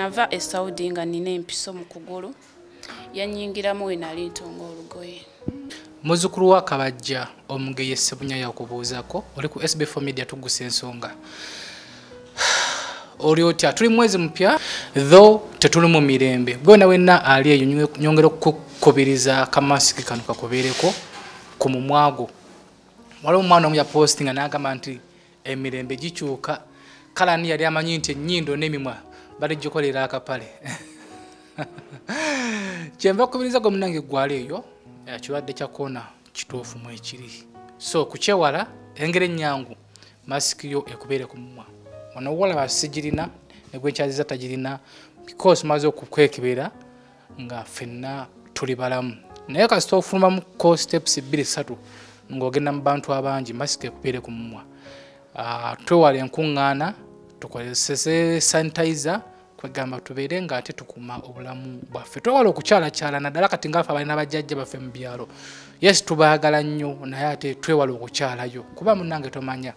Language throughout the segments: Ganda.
Nava e Saudi nga nina empiso mu kugulu yanyingiramu we nali ntonga olugoye. Muzukulu wa Kabajja Omugeye Ssebunya yakubuuzako oli ku SB4 Media tugusa ensonga. Oli otya tuli mwezi mpya though tetuli mu mirembe. Gwena wenna ali eyo nyongera okukubiriza kamasiki kano kakubeereko ku mumwago. Waliwo omwana omu yapostinga n'agamba nti emirembe gikyuka. Kalani yali amanyi nti ennyindo n'emimwa balijjukolera akapale. Kyenva kubiriza gwe munange gwali eyo kirwadde kya koona kituufu mu ekiri. So kukyewala engeri ennyangu masiki yo ekubeere ku mumwa. Wano walaba sigirina ne gwenkyaziza tagirina because maze okukwekebera nga ffenna tuli balamu. Naye kasita ofulumamuko steps 2-3 ng'ogenda mu bantu abangi masiki ekubeere ku mumwa. Twewala enkuŋŋaana tukozese sanitizer kwegamba tubeere nga ate tukuuma obulamu bwaffe. Twewala okukyalakyala naddala kati ngaffe abalina bajjajja baffe mu byalo. Yes tubaagala nnyo naye ate twewala okukyalayo kuba munnange tomanya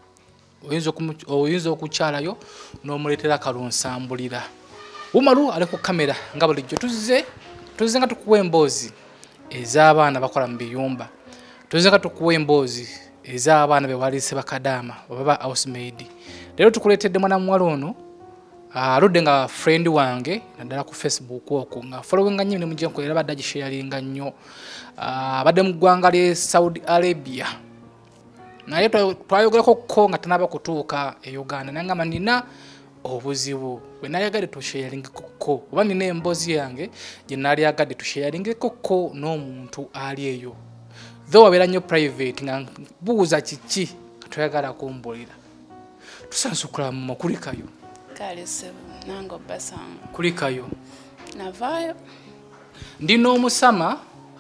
oyinza okukyalayo n'omuleetera kalonsambulira. Umaru ali ku kamera nga bulijjo tuzze nga tukuwa emboozi ez'abaana bakola mu biyumba. Tuzze nga tukuwa emboozi ez'abaana be waliise bakadaama oba ba housemaid. Leero tukuleetedde mwana muwala ono aludde nga friend wange naddala ku Facebook okwo nga followinga nnyo ne mugyenko era badde agisharinga nnyo. Badde mu ggwanga lye Saudi Arabia. Naye twayogerako ko nga tanaba kutuuka e Uganda nangamba nina obuzibu bwe nayagadde tusharingeko oba nina emboozi yange gye naali agadde tusharingeko n'omuntu ali eyo. Though wabeera nnyo private nga buuza kiki katwayagala kumbulira. Tusansukula mu kulikayo. Kale sebo nango basanga. Kulikayo. Navaayo. Ndina omusama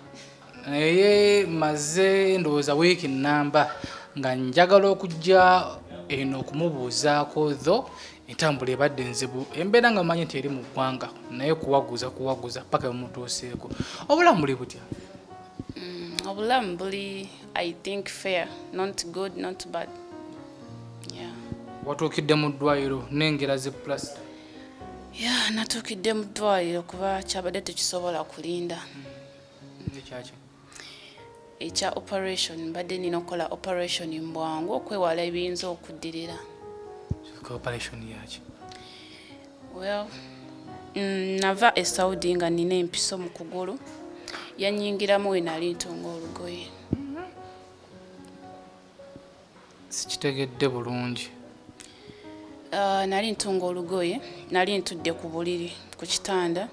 naye maze ndowooza wiiki nnamba nga njagala okujja eno okumubuuzaako though entambula ebadde nzibu. Embeera nga mmanyi nti eri mu ggwanga naye kuwaguza paka bumutuuseeko. Obulamu buli butya? Obulamu buli I think fair, not good, not bad. Yeah. Watuukidde mu ddwaliro n'engera zi plaster? Yeah, natuukidde mu ddwaliro kuba kyabadde tekisobola kulinda. Ekyaki? Ekya operation mbadde nina okukola operation mbwangu okwewala ebiyinza okuddirira. Operation yaki? Well, nava e Saudi nga nina empiso mu kugulu yanyingiramu we nali ntonga olugoye. Sikitegedde bulungi. Nali ntonga olugoye nali ntudde ku buliri ku kitanda.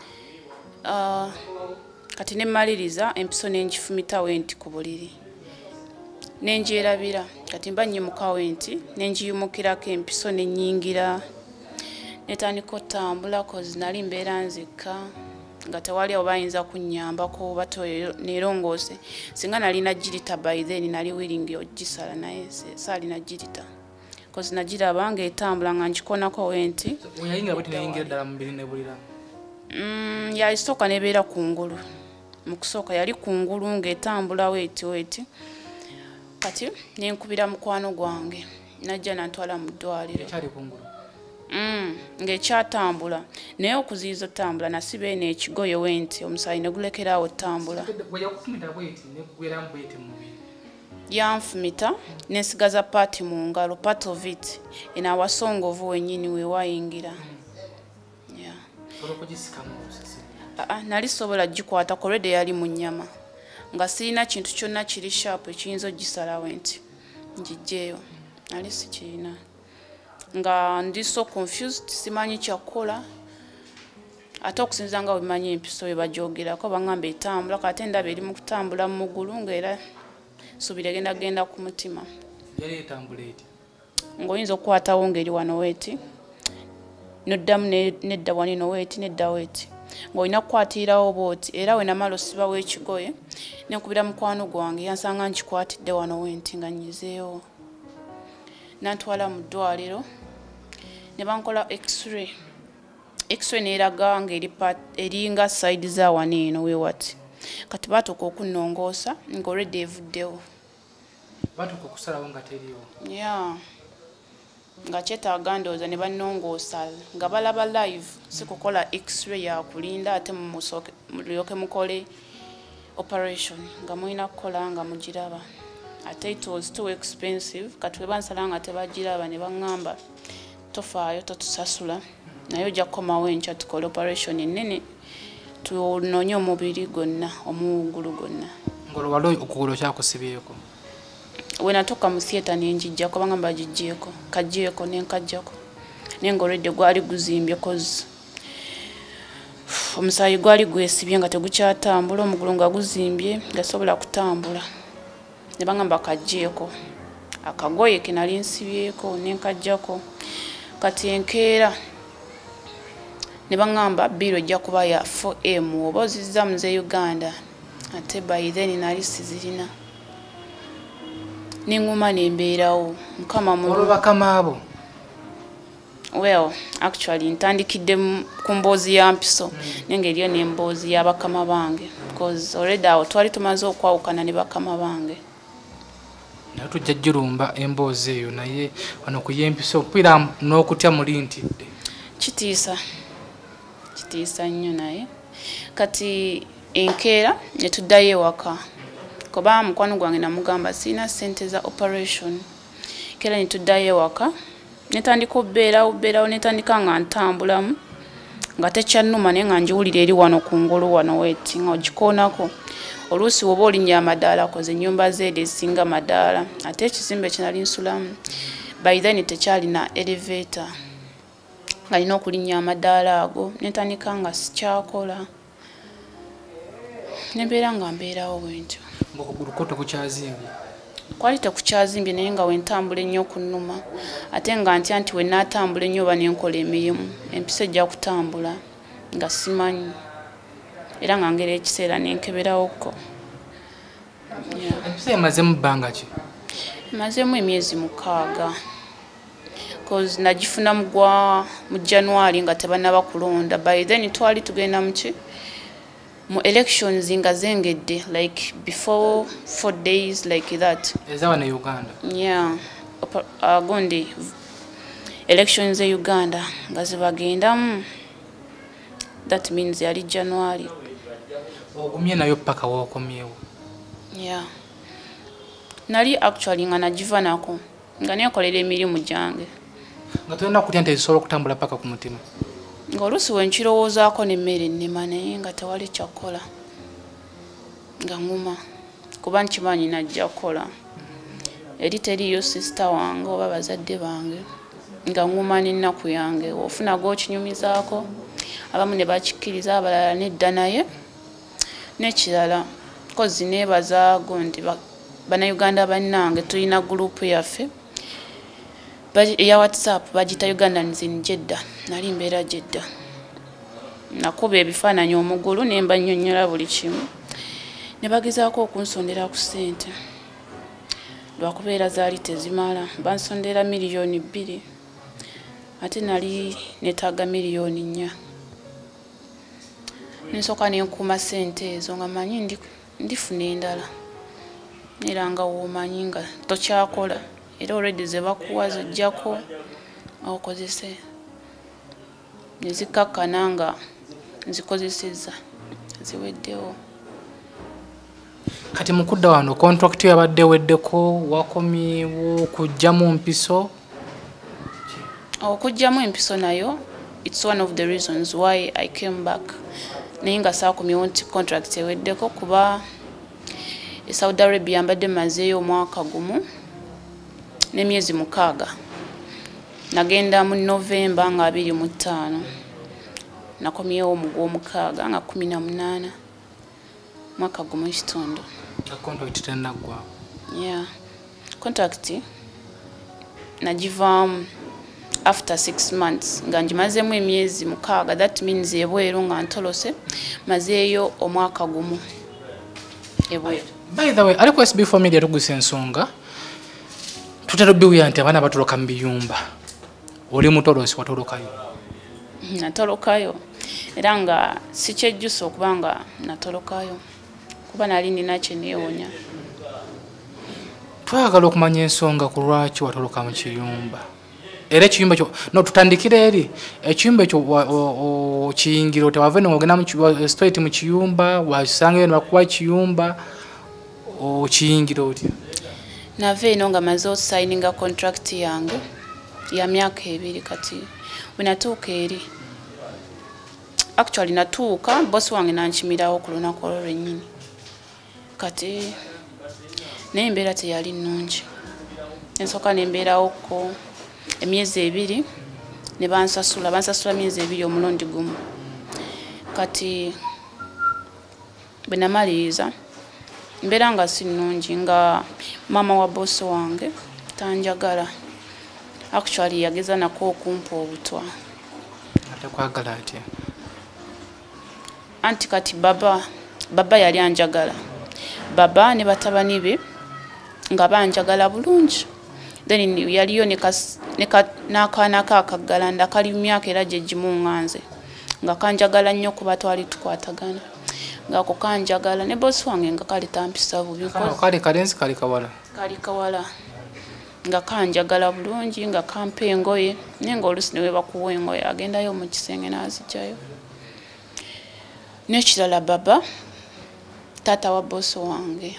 Kati ne maliriza empiso n'engifumita wenti ku buliri. Nengyerabira kati mba nnyimuka wenti nenjiyumukirako empiso n'ennyingira. Netandika otambula kozi nali mbeera nzekka nga tewali oba ayinza kunnyambako oba neerongoose. Singa nalina girita by then nali willing ogisala naye saalina girita. Kozi nagiraba nga etambula nga ngikonako wenti. Oyayingira bweti neyingira ddala mu mbiri nebulira? Yalisooka nebeera kungulu. Mu kusooka yali kungulu ng'etambula weti. Kati nenkubira mukwano gwange najja nantwala mu ddwaliro. Ekyali kungulu? Ng'ekyatambula naye okuziyiza otambula nasiba eno ekigoye wenti omusaayi ne gulekeraawo otambula. Yanfumita nensigaza paati mu ngalo, part of it eno awasongovu wennyini we wayingira. Nali sobola gikwata kolwedde yali mu nnyama nga sirina kintu kyonna kiri sharp ekiyinza ogisalawo nti ngiggyeyo. Nali sikirina nga ndi so confused simanyi kyakukola ate okusinza nga wemanyi empiso we bajoogerako baŋŋamba etambula kate ndaba eri mu kutambula mu mugulu ng'era suubira genda ku mutima. Yali etambula eti? Ng'oyinza okukwatawo ng'eri wano weeti noddamu nedda wanino weeti nedda weeti ng'olina kukwatirawo booti era we namala osibawo ekigoye nenkubira mukwano gwange yansanga nkikwatidde wano wenti nga nnyizeewo. Nantwala mu ddwaliro ne bankola x-ray neeraga ng'eringa side za wano eno wewati. Kati baatuuka okunnongoosa nga already evuddewo. Baatuuka okusalawo nga teriiwo? Yeah. nga kyetaaga ndowooza ne bannongoosa nga balaba live si kukola x-ray yakulinda ate mulyoke mukole operation nga mulina kukola nga mugiraba ate it was too expensive kati we bansala nga tebagiraba ne baŋŋamba tofaayo totusasula naye ojja kukomawo enkya tukole operation ennene tunoonye omubiri gwonna omuwugulu gwonna ngolwali okugulu kyakusibyeko we natuuka mu theatre nenjijjako bangamba bagijjeeko kajjeeko nenkajjako naye nga olwedde gwali guzimbye kozi omusaayi gwali gwesibye nga tegukyatambula omugulu nga guzimbye gasobola kutambula ne bangamba kajjeeko akagoye ke nali nsibyeko nenkajjako kati enkeera ne bangamba biro ejja kuba ya 4M oba ozizza muze Uganda ate by then nali sizirina nenguma nembeerawo mukama bakama abo well actually ntandikidde ku mboozi ya mpiso nenge eriyo n'emboozi y'abakama bange because already awo twali tumaze okwawukana ne bakama bange naye tujja jirumba emboozi eyo naye wano ku yempiso mpira n'okutya muli ntidde kitiisa nnyo naye kati enkeera ne tuddayo ewaka kuba mukwano gwange namugamba sirina ssente za operation kera ne tuddayo ewaka netandika obeerawo netandika nga ntambulamu nga tekyannuma naye nga njiwulira eri wano ku ngulu wano weti nga ogikoonako oluusi woba olinnya amadaala koze ennyumba zeede ezisinga madaala ate ekizimbe kinali nsulamu by then tekyalina elevator nga nina okulinnya amadaala ago netandika nga sikyakola nembeera nga mbeerawo bwentyo ng'okugulu tekukyazimbye kwali tekukyazimbye naye nga wentambula ennyo okunnuma ate nga ntya nti wenaatambula ennyo oba nenkola emirimu empisa ejja kutambula nga simanyi era nga ngera ekiseera nenkeberawoko empisa emazemu bbanga ki emazemu emyezi 6 cause nagifuna mu January nga tebannaba kulonda by then twali tugenda muki mu elections nga zengedde like before 4 days like that ezawa ne Uganda yeah gondi elections e Uganda nga zibagendamu that means yali January ogumye nayo paka wokomyewo yeah nali actually nga nagiva nako nga nekolera emirimu gyange nga tulina kutya nti ezisobola okutambula paka ku mutima nga oluusi wenkirowoozaako nemmere nnema naye nga tewali kyakkola nga nguma kuba nkimanyi najja kukola eri teriyo sisita wange oba bazadde bange nga nguma n'ennaku yange ofuna g'okinyumizaako abamu ne bakikkiriza abalala nedda naye n'ekirala kozi neebaza gondi bannayuganda bannange tulina gurupu yaffe ya WhatsApp bagita Ugandans in Jeddah nali mbeera Jeddah nakuba ebifaananyi omugulu ne mbannyonnyola buli kimu ne bagezaako okunsondera ku ssente lwakubeera zaali tezimala bansondera miliyoni 2 ate nali netaaga miliyoni 4 nsooka nenkuuma ssente ezo nga manyi ndifuna endala era nga womanyi nga tokyakola era already ze bakuwa zijjako okozese nezikakkana nga nzikozesezza ziweddewo kati mukudda wano contract yabadde weddeko wakomyewo kujjamu mpiso okujjamu empiso nayo it's one of the reasons why I came back naye nga saakomyewo nti contract eweddeko kuba Saudi Arabia mbadde mazeeyo omwaka gumu n'emyezi 6 nagenda mu November nga 25 nakomyewo mu gw'omukaaga nga 18 mwaka gumu ekitundu contract tennaggwa yeah contract nagivaamu after 6 months nga njimazemu emyezi 6 that means ebweru nga ntolose mazeeyo omwaka gumu ebweru. By the way aliko SB4 Media tuguse ensonga tutarubiwa nti abana batoloka mu biyumba oli mutolosi watolokayo natolokayo era nga sikyejjusa okuba nga natolokayo kuba nali nina kyeneewonya. Twagala okumanya ensonga ku lwaki watoloka mu kiyumba. era ekiyumba ekyo no tutandikira eri ekiyumba ekyo kiyingira otewava eno ng'ogenda straight mu kiyumba wasangayo ne bakuwa ekiyumba okiyingira otya? Nava eno nga maze osayininga contract yange ya myaka 2 kati bwe natuuka eri actually natuuka boss wange nankimirawo ku lunaku olwo lwennyini kati naye embeera teyali nnungi ensooka nembeerawo ko emyezi 2 ne bansasula myezi 2 omulundi gumu kati bwe namaliriza mbeera nga si nnungi nga mama wa boss wange tanjagala actually yageza nako okumpa obutwa atakwagala atya anti kati baba yali anjagala baba ne batabani be nga banjagala bulungi then yaliyo n'akaana kakaggalanda kali myaka era gye gimu nganze nga kanjagala nnyo kuba twali tukwatagana ngako kanjagala ne boss wange nga kali tampisa bubi kali kalenzi kali kawala nga kanjagala bulungi nga kampa engoye naye ng'oluusi ne we bakuwa engoye agendayo mu kisenge n'azijjayo n'ekirala baba taata wa boss wange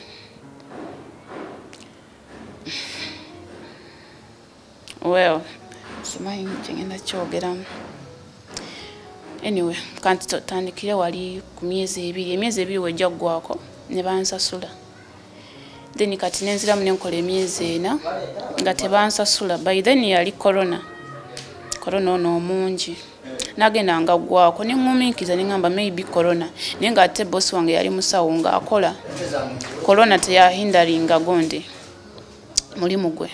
well simanyi kyengenda kyogeramu anyway kanti tandikire wali ku myezi 2 wejja ggwako ne bansasula then kati nenziramu nenkola emyezi 4 nga tebansasula by then yali corona ono omungi nagenda nga ggwako neŋŋumiikiza neŋŋamba maybe corona naye nga ate boss wange yali musawo nga akola corona teyahindaringa gonde mulimu gwe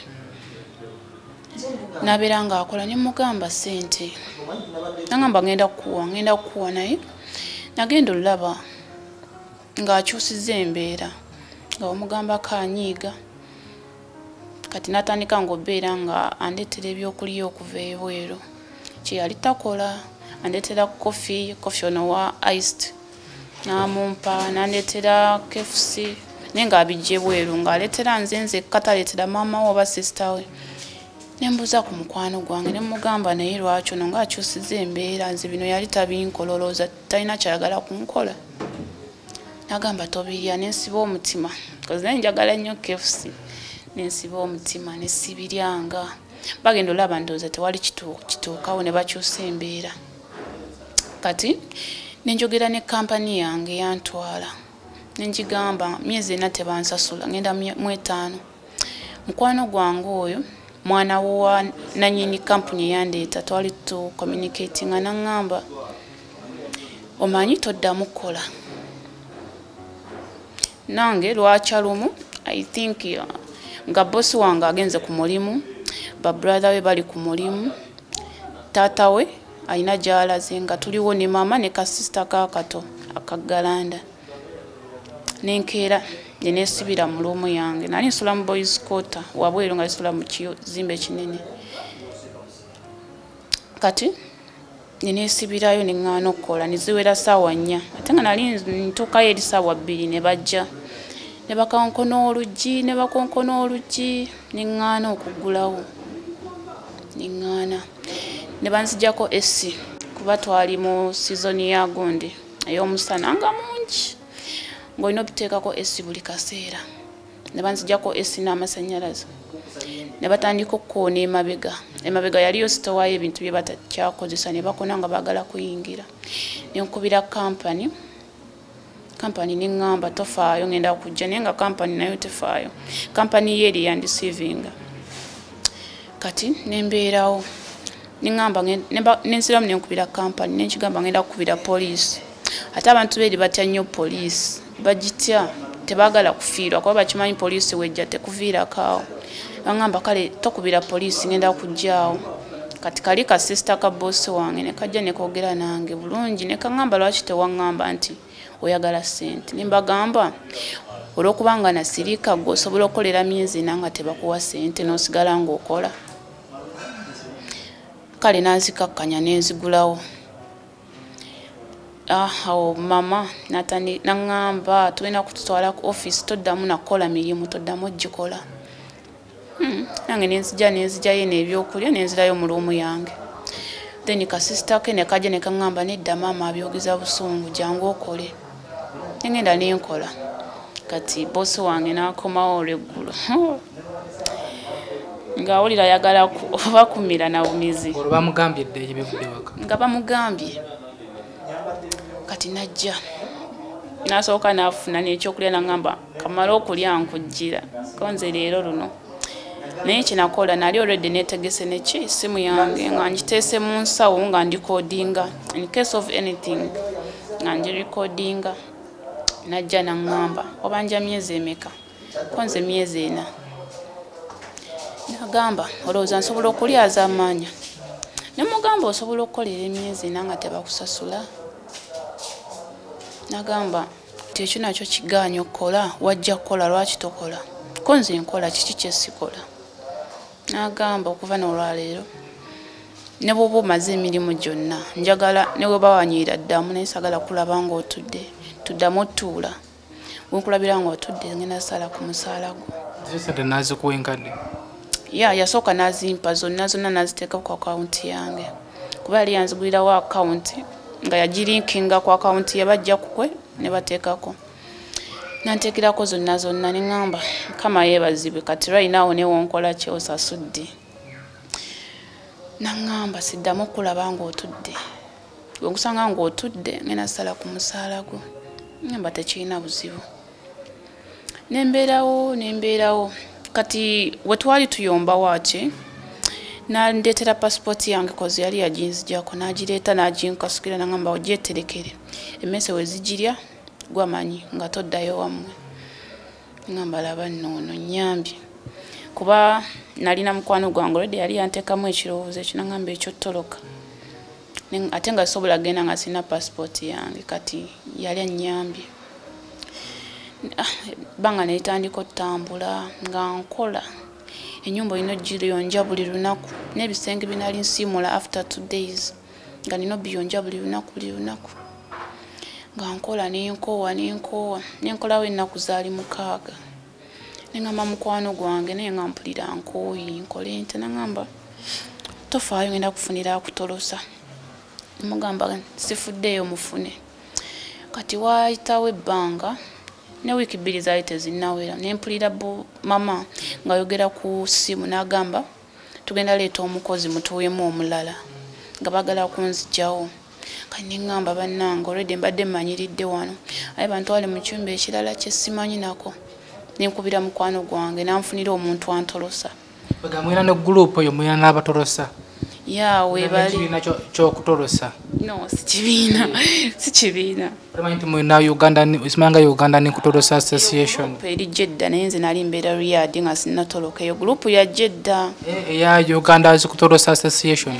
nabeera nga akola ne mugamba ssente nangamba ngenda kukuwa naye nagenda olaba ng'akyusiza embeera nga omugamba kanyiiga kati natandika ng'obeera nga andeetera ebyokulya okuva ebweru kye yali takola andeetera kofi ono wa iced n'amumpa nandeetera KFC naye ng'abijja ebweru ng'aleetera nze kataleetera maama we oba sisita we nembuuza ku mukwano gwange ne mugamba naye lwaki ono ng'akyusiza embeera nze bino yali tabinkololooza talina kyayagala kunkola nagamba tobirya nensiba omutima kozi naye njagala nnyo KFC nensiba omutima nesibiryanga bagenda olaba ndowooza tewali kituukawo ne bakyusa embeera kati nenjogera ne kampani yange yantwala nenjigamba myezi 4 tebansasula ngenda mu 5 mukwano gwange oyo mwana wa nanyini kampuni yandeeta twali tu communicating naŋŋamba omanyi toddamu kukola nange lwakyalumu I think nga boss wange agenze ku mulimu ba brother we bali ku mulimu taata we alina gy'alaze nga tuliwo ne mama ne ka sister kakato akaggalanda nenkeera nenesibira mu lumu yange nali nsula mu boys quarter wabweru nga nsula mu kizimbe kinene kati nenesibirayo neŋŋaana okukola neziwera ssaawa 4 ate nga nali ntuukayo eri ssaawa 2 ne bajja ne bakonkona oluggi neŋŋaana okuggulawo neŋŋaana ne banzijjako esi kuba twali mu sizoni ya gundi ey'omusana nga mungi ng'olina obiteekako esi buli kaseera ne banzijjako esi n'amasannyalaze ne batandika okukoona emabega yaliyo sitowayo ebintu bye batakyakozesa ne bakona nga baagala kuyingira nenkubira kampani neŋŋamba tofaayo ngenda kujja naye nga kampani nayo tefaayo kampani ye eri yandisiivinga kati nembeerawo neŋŋamba nensiramu nenkubira kampani nenkigamba ngenda kukubira poliisi ate abantu beeri batya nnyo poliisi bagitya tebaagala kufiirwa kuba bakimanyi poliisi wejja tekuviirakaawo baŋŋamba kale tokubira poliisi ngenda kujjaawo kati kali ka sisita ka boosi wange ne kajja ne koogera nange bulungi ne kaŋŋamba lwaki tewaŋŋamba nti oyagala ssente ne mbagamba olw'okubanga nasirika gwe osobola okukolera myezi 4 nga tebakuwa ssente n'osigala ng'okola kale nazikakkanya nenzigulawo awo mama naŋŋamba tulina kututwala ku office toddamu nakola mirimu toddamu ogikola nange nenzijjayo n'ebyokulya nenzirayo mu luumu yange. Then kasisita ke ne kajja ne kaŋŋamba nedda maama abyogeza busungu jangu okole. Nengenda nenkola. Kati bosi wange n'akomawo olweggulo. Ng'awulira ayagala bakumira na bumizi. Olwo bamugambye edda ebivudde waka. Nga bamugambye. Kati najja. N'asooka n'afuna n'ekyokulya n'aŋŋamba kamala okulya nkujjira. Konze leero luno. Naye kinakola nali already netegese neki simu yange nga ngiteese mu nsawo nga ndi recordinga in case of anything nga ndi recordinga. Najja n'aŋŋamba obanja myezi emeka? Konze myezi 4. N'agamba olowooza nsobola okulyaza amaanya. Ne mugamba osobola okukolera emyezi 4 nga tebakusasula? N'agamba tekyo nakyo kigaanyi okukola wajja kukola lwaki tokola? Konze nkola kiki kye sikola? N'agamba okuva n'olwaleero ne bw'oba omaze emirimu gyonna njagala ne bwe bawanyiira ddamu naye sagala kulaba ng'otudde tuddamu ottuula wenkulabira ng'otudde ngenda sala ku musaala gwo. Sente nazikuwa enkadde? Yasooka n'azimpa zonna n'aziteeka ku akawunti yange kuba yali yanzigulirawo akawunti nga yagirinkinga ku akawunti yabajja kukwe ne bateekako. Nanteekirako zonna ne ŋŋamba Mukama yeebazibwe kati lwayinaawo ne wonkola ki osasudde. N'aŋŋamba siddamu okulaba ng'otudde. Bwe nkusanga ng'otudde ngenda sala ku musaala gwo. Ŋŋamba tekirina buzibu. Nembeerawo. Kati we twali tuyomba waaki nandeetera passport yange kozi yali yaginzijjako n'agireeta n'aginkasukira n'aŋŋamba ogyeterekere emmese we zigirya gwamanyi nga toddayo wammwe. Ŋŋamba laba nno nnyambye kuba nalina mukwano gwange olwedde yali yanteekamu ekirowoozo ekyo n'aŋŋamba ekyo ttoloka ate nga sobola genda nga sirina passport yange kati yali annyambye. Banga netandika otambula nga nkola ennyumba ino giriyonja buli lunaku n'ebisenge binali nsiimula after 2 days nga nino biyonja buli lunaku nga nkola nenkolawo ennaku zaali 6 neŋŋamba mukwano gwange naye nga mpulira nkooyi nkole nte n'aŋŋamba tofaayo ngenda kufunira akutolosa. Mugamba sifuddeeyo mufune. Kati waayitawo ebbanga ne wiiki 2 zaali tezinnawera ne mpulira mama ng'ayogera ku ssimu n'agamba tugenda leeta omukozi mutuweemu omulala nga baagala kunzigyawo. Kati ne ŋŋamba bannange olwedde mbadde mmanyiridde wano aye bantwale mu kyumba ekirala kye simanyi nako. Ne nkubira mukwano gwange n'anfunira omuntu antolosa. Mwina ne gurupu eyo mwina n'abatolosa? Weebali. Ekibiina ky'okutolosa? No, si kibiina. Omanyi nti mwina Uganda Nkutolosa Association? Eri Jedda naye nze nali mbeera Riyadh nga sinnatoloka. Eyo gurupu ya Jedda. Eya Uganda Nkutolosa Association?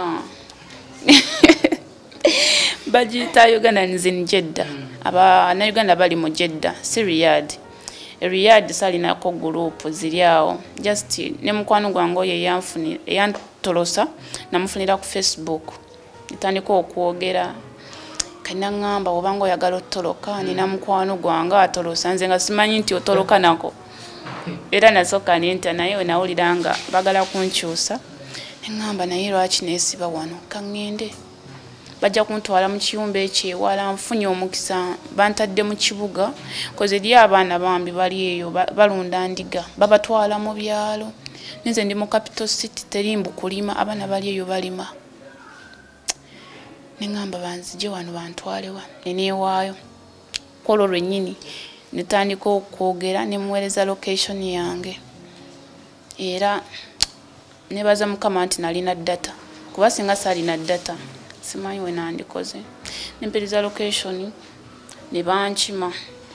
Bagiyita Uganda Jedda. Abannayuganda bali mu Jedda si Riyadh. Riyadh salinako gurupu ziri awo. Just ne mukwano gwange oyo eyantolosa namufunira ku Facebook. Netandika okwogera. Kati n'aŋŋamba obanga oyagala ottoloka nina mukwano gwange atolosa nze nga simanyi nti otoloka nako. Era nasooka nenta naye we nawulira nga bagala kunkyusa. Neŋŋamba naye lwaki neesiba wano kaŋŋende. Bajja kuntwala mu kiyumba ekyewala nfunye omukisa bantadde mu kibuga koze eri abaana bambi bali eyo balunda ndiga babatwala mu byalo. Nze ndi mu capital city terimbu kulima abaana bali eyo balima. Neŋŋamba banzije wano bantwalewa neneewaayo. Kolo lwennyini netandika okwogera ne muweereza location yange. Era nebaza Mukama nti nalina data kuba singa saalina data simanyi we nandikoze. Nemperiza location ne bankima.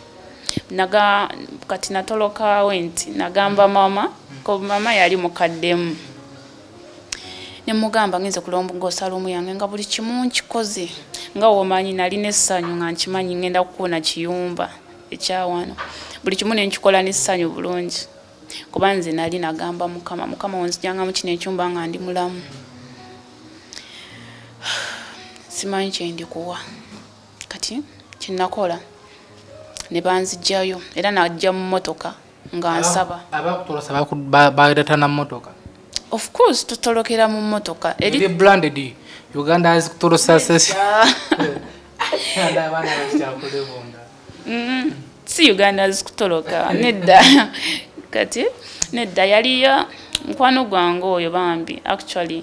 Kati natoloka nti nagamba mama ko mama yali mukaddemu. Ne mugamba ngenze kulongosa lumu yange nga buli kimu nkikoze nga womanyi nali n'essanyu nga nkimanyi ngenda kukoona kiyumba ekyawano. Buli kimu ne nkikola n'essanyu bulungi kuba nze nali nagamba Mukama wonzijanga mu kino ekyumba nga ndi mulamu. Simanyi kye ndikuwa. Kati kinakola ne banzijjayo era najja mu motoka nga nsaba. Abakutolosa baleta na mmotoka. Of course tutolokera mu mmotoka. Eri branded Uganda azikutolosa sesi. Abana bakyakulebonda. Si Uganda azikutoloka nedda. Kati nedda yaliyo mukwano gwange oyo bambi actually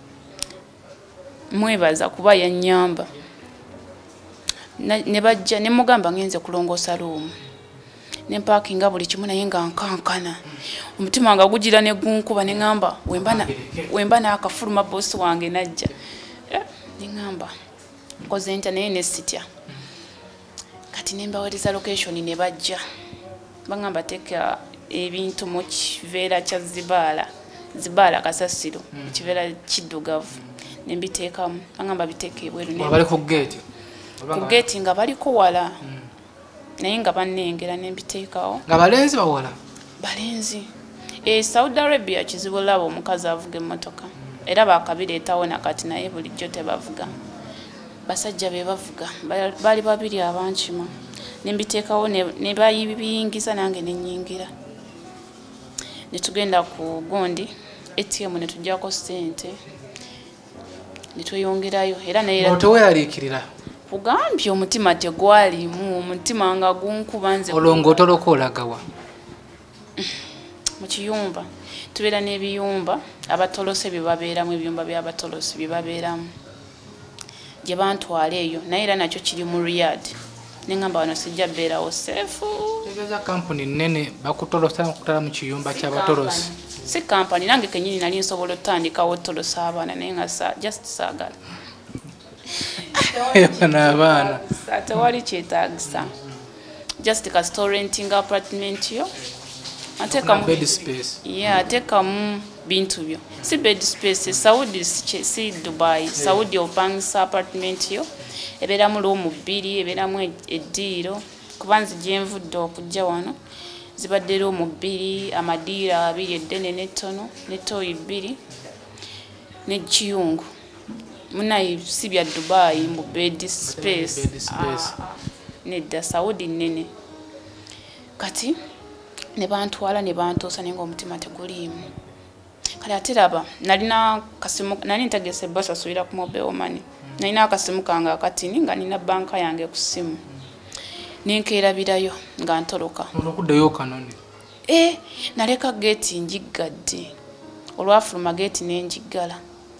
mwebaza kuba yannyamba. Ne bajja ne mugamba ngenze kulongoosa luumu. Ne parkinga buli kimu naye nga nkankana. Omutima nga gugira ne gunkuba ne ngamba wemba n'akafuluma bosi wange najja. Ne ngamba nkoze ntya naye ne sitya. Kati ne mbawaliza location ne bajja. Bangamba teka ebintu mu kiveera kya Zibaala Kasasiro. Kiveera kiddugavu. Ne mbiteekamu. Bangamba biteeke ebweru ne. Bali ku gate. Ku gate nga baliko wala. Naye nga bannengera ne mbiteekawo. Nga balenzi bawala. Balenzi. Saudi Arabia kizibu labo omukazi avuga emmotoka. Era bakabireetawo nakati naye bulijjo tebavuga. Basajja be bavuga. Bali babiri abankima. Ne mbiteekawo ne bayibiyingiza nange ne nnyingira. Ne tugenda ku gundi ATM ne tujjako ssente. Ne tweyongerayo era naye oteweyaliikirira. Kugambye omutima tegwalimu, omutima nga gunkuba nze. Olongo otoloka olagawa. Mu kiyumba tubeera n'ebiyumba abatolose bye babeeramu, ebiyumba by'abatolose bye babeeramu gye bantwala eyo naye era nakyo kiri mu Riyadh. Ne ngamba wano sijja beerawo seefu. Tegeeza kampuni nnene bakutolosa okutala mu kiyumba ky'abatolosi. Si kampani nange kennyini nali nsobola otandikawo otolosa abaana naye nga just saagala. N'abaana tewali kyetaagisa. Just kasito renting apartment yo. Atekamu bed space. Yeah, atekamu bintu byo. Si bed space, Saudi si Dubai. Saudi opangisa apartment yo. Ebeeramu loomu bbiri, ebeeramu eddiiro. Kuba nze gye nvudde okujja wano. Zibadde loomu bbiri, amadiira abiri eddene n'ettono, ne toyi bbiri, ne kiyungu. Munayi si bya Dubai mu bed space. Nedda Saudi nnene. Kati ne bantwala ne bantoosa naye ng'omutima teguliimu. Kale ate raba nalina kasimu, nali ntegese basasulira ku mobile money. Nalina akasimu kange akatini nga nina banka yange ku simu. Nenkeerabirayo nga ntoloka. Olwokuddayo kanone. Naleka gate njiggadde. Olwafuluma gate nenjiggala.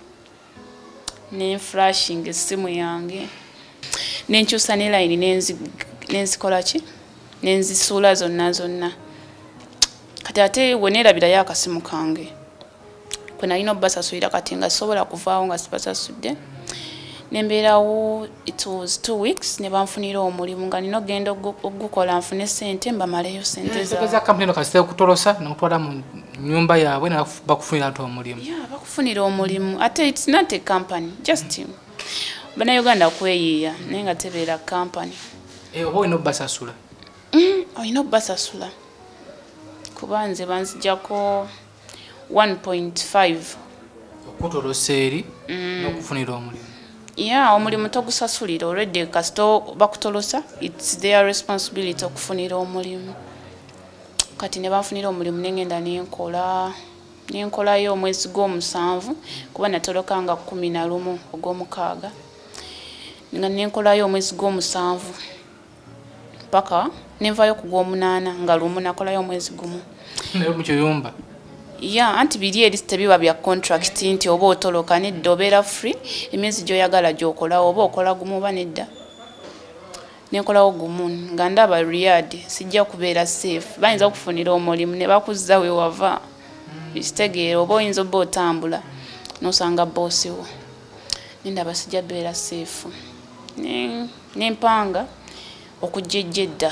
Nenflashing essimu yange. Nenkyusa ne line nenzikola ki? Nenzisuula zonna. Kati ate weneerabirayo akasimu kange. Kwe nalina obbasasulira kati nga sobola kuvaawo nga sibasasudde. Nembeerawo it was 2 weeks ne banfunira omulimu nga nina ogenda ogukola nfune ssente mbamaleyo ssente zaabwe. Tegeeza kampuni kasite okutolosa n'okutwala mu nnyumba yaabwe ne bakufunira ate omulimu. Yeah, bakufunira omulimu. Ate it's not a company, just Bannayuganda kweyiiya naye nga tebeera company. Oba olina obbasasula? Olina obbasasula. Kuba nze banzijjako 1.5 okutolosa eri n'okufunira omulimu. Yeah, omulimu togusasulira already kasito bakutolosa, it's their responsibility okufunira omulimu. Kati ne banfunira omulimu nengenda nenkolayo omwezi gw'omusanvu kuba natoloka nga 11 ogw'omukaaga. Nga nenkolayo omwezi gw'omusanvu paka nenvayo ku gw'omunaana nga lumu nakolayo omwezi gumu. Naye mu kiyumba? Yeah, anti biri eri tebiba bya contract nti oba otoloka nedda obeera free emyezi gy'oyagala gy'okolawo oba okola gumu oba nedda. Nenkolawo gumu nga ndaba Riyadh sijja kubeera safe. Bayinza okufunira omulimu ne bakuzza we wava. Kitegeera oba oyinza obba otambula n'osanga boosi wo. Nendaba sijja beera safe. Nempanga okujja edda.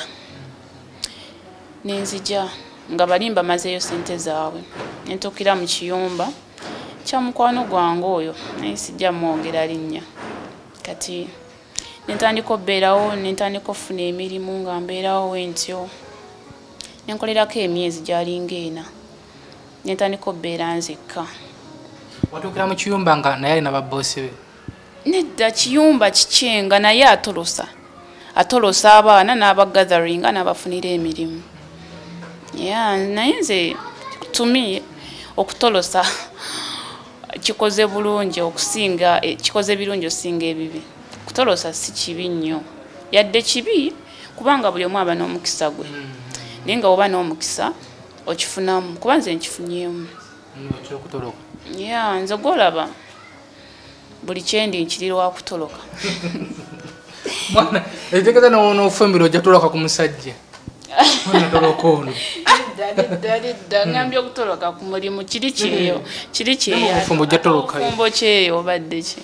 Nenzija nga balimba mazeeyo ssente zaabwe. Nentukira mu kiyumba kya mukwano gwange oyo naye sijja mwogera linnya. Kati nentandika obbeerawo, nentandika okufuna emirimu nga mbeerawo wentyo. Nenkolerako emyezi gyalinga 4. Nentandika obbeera nzekka. Watuukira mu kiyumba nga naye alina babboosi be? Nedda kiyumba kikyenga naye atolosa abaana n'abagatheringa n'abafunira emirimu. Yeah, naye nze tumi okutolosa kikoze bulungi okusinga kikoze birungi osinga ebibi. Kutolosa si kibi nnyo. Yadde kibi kubanga buli omu aba n'omukisa gwe. Naye nga oba n'omukisa okifunamu kuba nze nkifunyemu. Kutoloka. Yeah, nze golaba buli kyendi nkirirwa kutoloka. Mwana etegeza n'ofumbiro ojja toloka ku musajja. Mwana toloka ono. Dada ngambye okutoloka ku mulimu kiri kyeyo. Kiri kyeyo. Ofumbo ojja toloka. Ofumbo kyeyo obadde ki.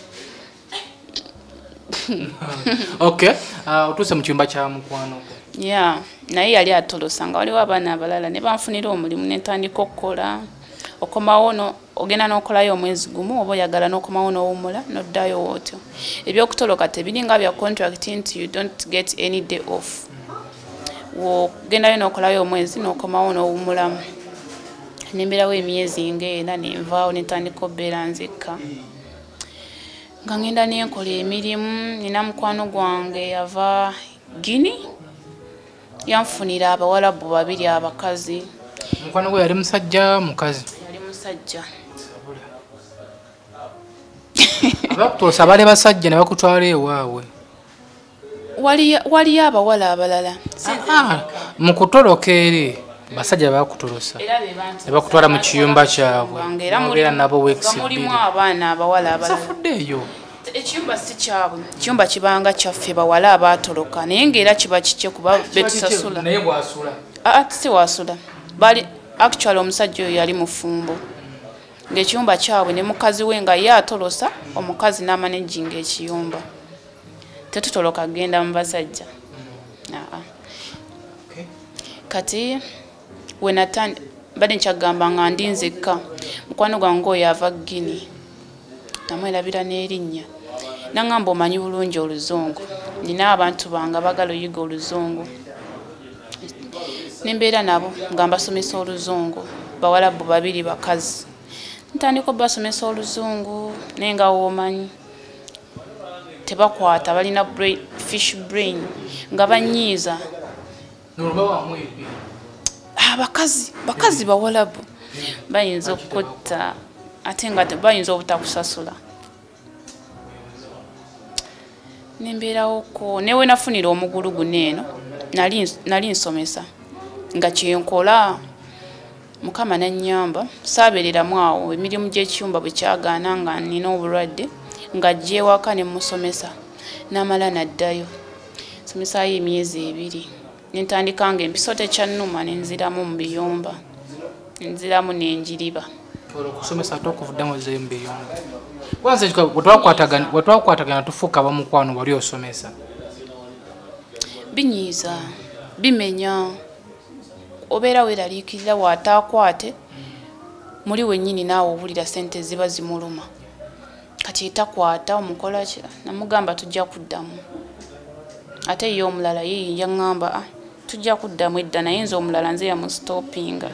Okay. Otuuse mu kiyumba kya mukwano gwo. Yeah, naye yali atolosa nga waliwo abaana abalala ne banfunira omulimu ne ntandika okukola. Okomawo no ogenda n'okolayo omwezi gumu oba oyagala n'okomawo n'owummula n'oddayo wootyo. Ebyokutoloka tebiringa bya contract nti you don't get any day off. Wogendayo n'okolayo omwezi n'okomawo n'owummulamu. Nemberawo emyezi ng'ena nenvaawo ne ntandika obbeera nzekka. Nga ngenda nenkola emirimu, nina mukwano gwange yava Guinea. Yanfunira abawalabu babiri abakazi. Mukwano gwe yali musajja mukazi? Yali musajja. Abakutolosa bali basajja ne bakutwala ewaabwe. Waliyo abawala abalala. Mu kutoloka eri basajja bakutolosa ne bakutwala mu kiyumba kyabwe. Era nabo weekisi bbiri. Mulimu abaana abawala abalala. Safuddeeyo. Ekiyumba si kyabwe. Ekiyumba kibanga kyaffe bawala abaatoloka naye ng'era kiba kikye kuba betusasula. Naye bwasula. Si wasula. Bali actually omusajja oyo yali mufumbo. Ng'ekiyumba kyabwe ne mukazi we nga ye atolosa omukazi n'amanejinga ekiyumba. Tetutoloka genda mu basajja. Kati we natandi badde nkyagamba nga ndi nzekka mukwano gwange oyo ava Guinea. Namwerabira n'erinnya. Nangamba omanyi bulungi Oluzungu. Nina abantu bange bagala oyiga Oluzungu. Nembeera nabo nga mbasomesa Oluzungu. Bawalabu babiri bakazi. Ntandika basomesa Oluzungu naye nga womanyi tebakwata balina fish brain nga banyiiza. Bakazi bawalabu bayinza okutta ate nga bayinza obutakusasula. Nembeerawo ko newe nafunira omugulu guno eno nali nsomesa nga kyenkola Mukama nannyamba saabeereramu awo emirimu gy'ekiyumba bwe kyagaana nga nina obulwadde nga gyewaka ne musomesa n'amala naddayo somesayo emyezi 2 nentandika nga empiso tekyannuma nenziramu mu biyumba nziramu n'enjiriba. Okusomesa tokuvuddamu zeyo mu biyumba. Kwanza wetwakwatagana tufuuka bamukwano wali osomesa. Binyiiza bimenya obeera weeraliikirira waataakwate muli wennyini naawe owulira sente ziba zimuluma. Kati etakwata omukola ki namugamba tujja kuddamu. Ate ye omulala ye yaŋŋamba tujja kuddamu edda naye nze omulala nze yamusitopinga.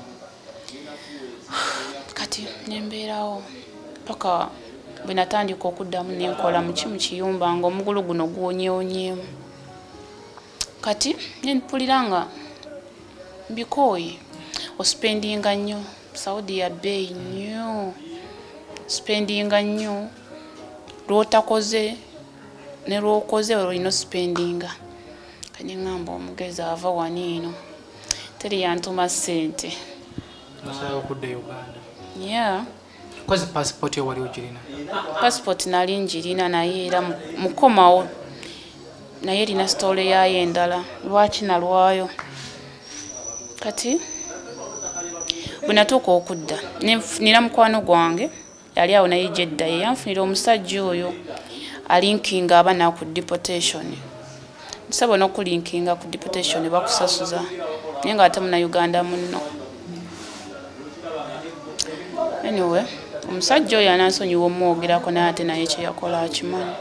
Kati nembeerawo paka bwe natandika okuddamu nenkola mu kiyumba nga omugulu guno guwonyeewonyeemu. Kati nempulira nga mbikooye ospendinga nnyo Saudi ya bbeeyi nnyo spendinga nnyo lw'otakoze ne lw'okoze olina spendinga. Kati ngamba omugezi ava waniino teri yantuma ssente. Nasalawo okudda Uganda. Yeah. Kozi passport yo wali ogirina? Passport nali njirina naye era mukomawo naye erina story yayo endala lwaki nalwayo. Kati bwe natuuka okudda nina mukwano gwange yali awo naye Jedda ye yanfunira omusajja oyo alinkinga abaana ku deportation. Nsaba n'okulinkinga ku deportation bakusasuza naye nga ate muna Uganda munno. Anyway, omusajja oyo anansonyiwa omwogerako naye ate naye kye yakola akimanyi.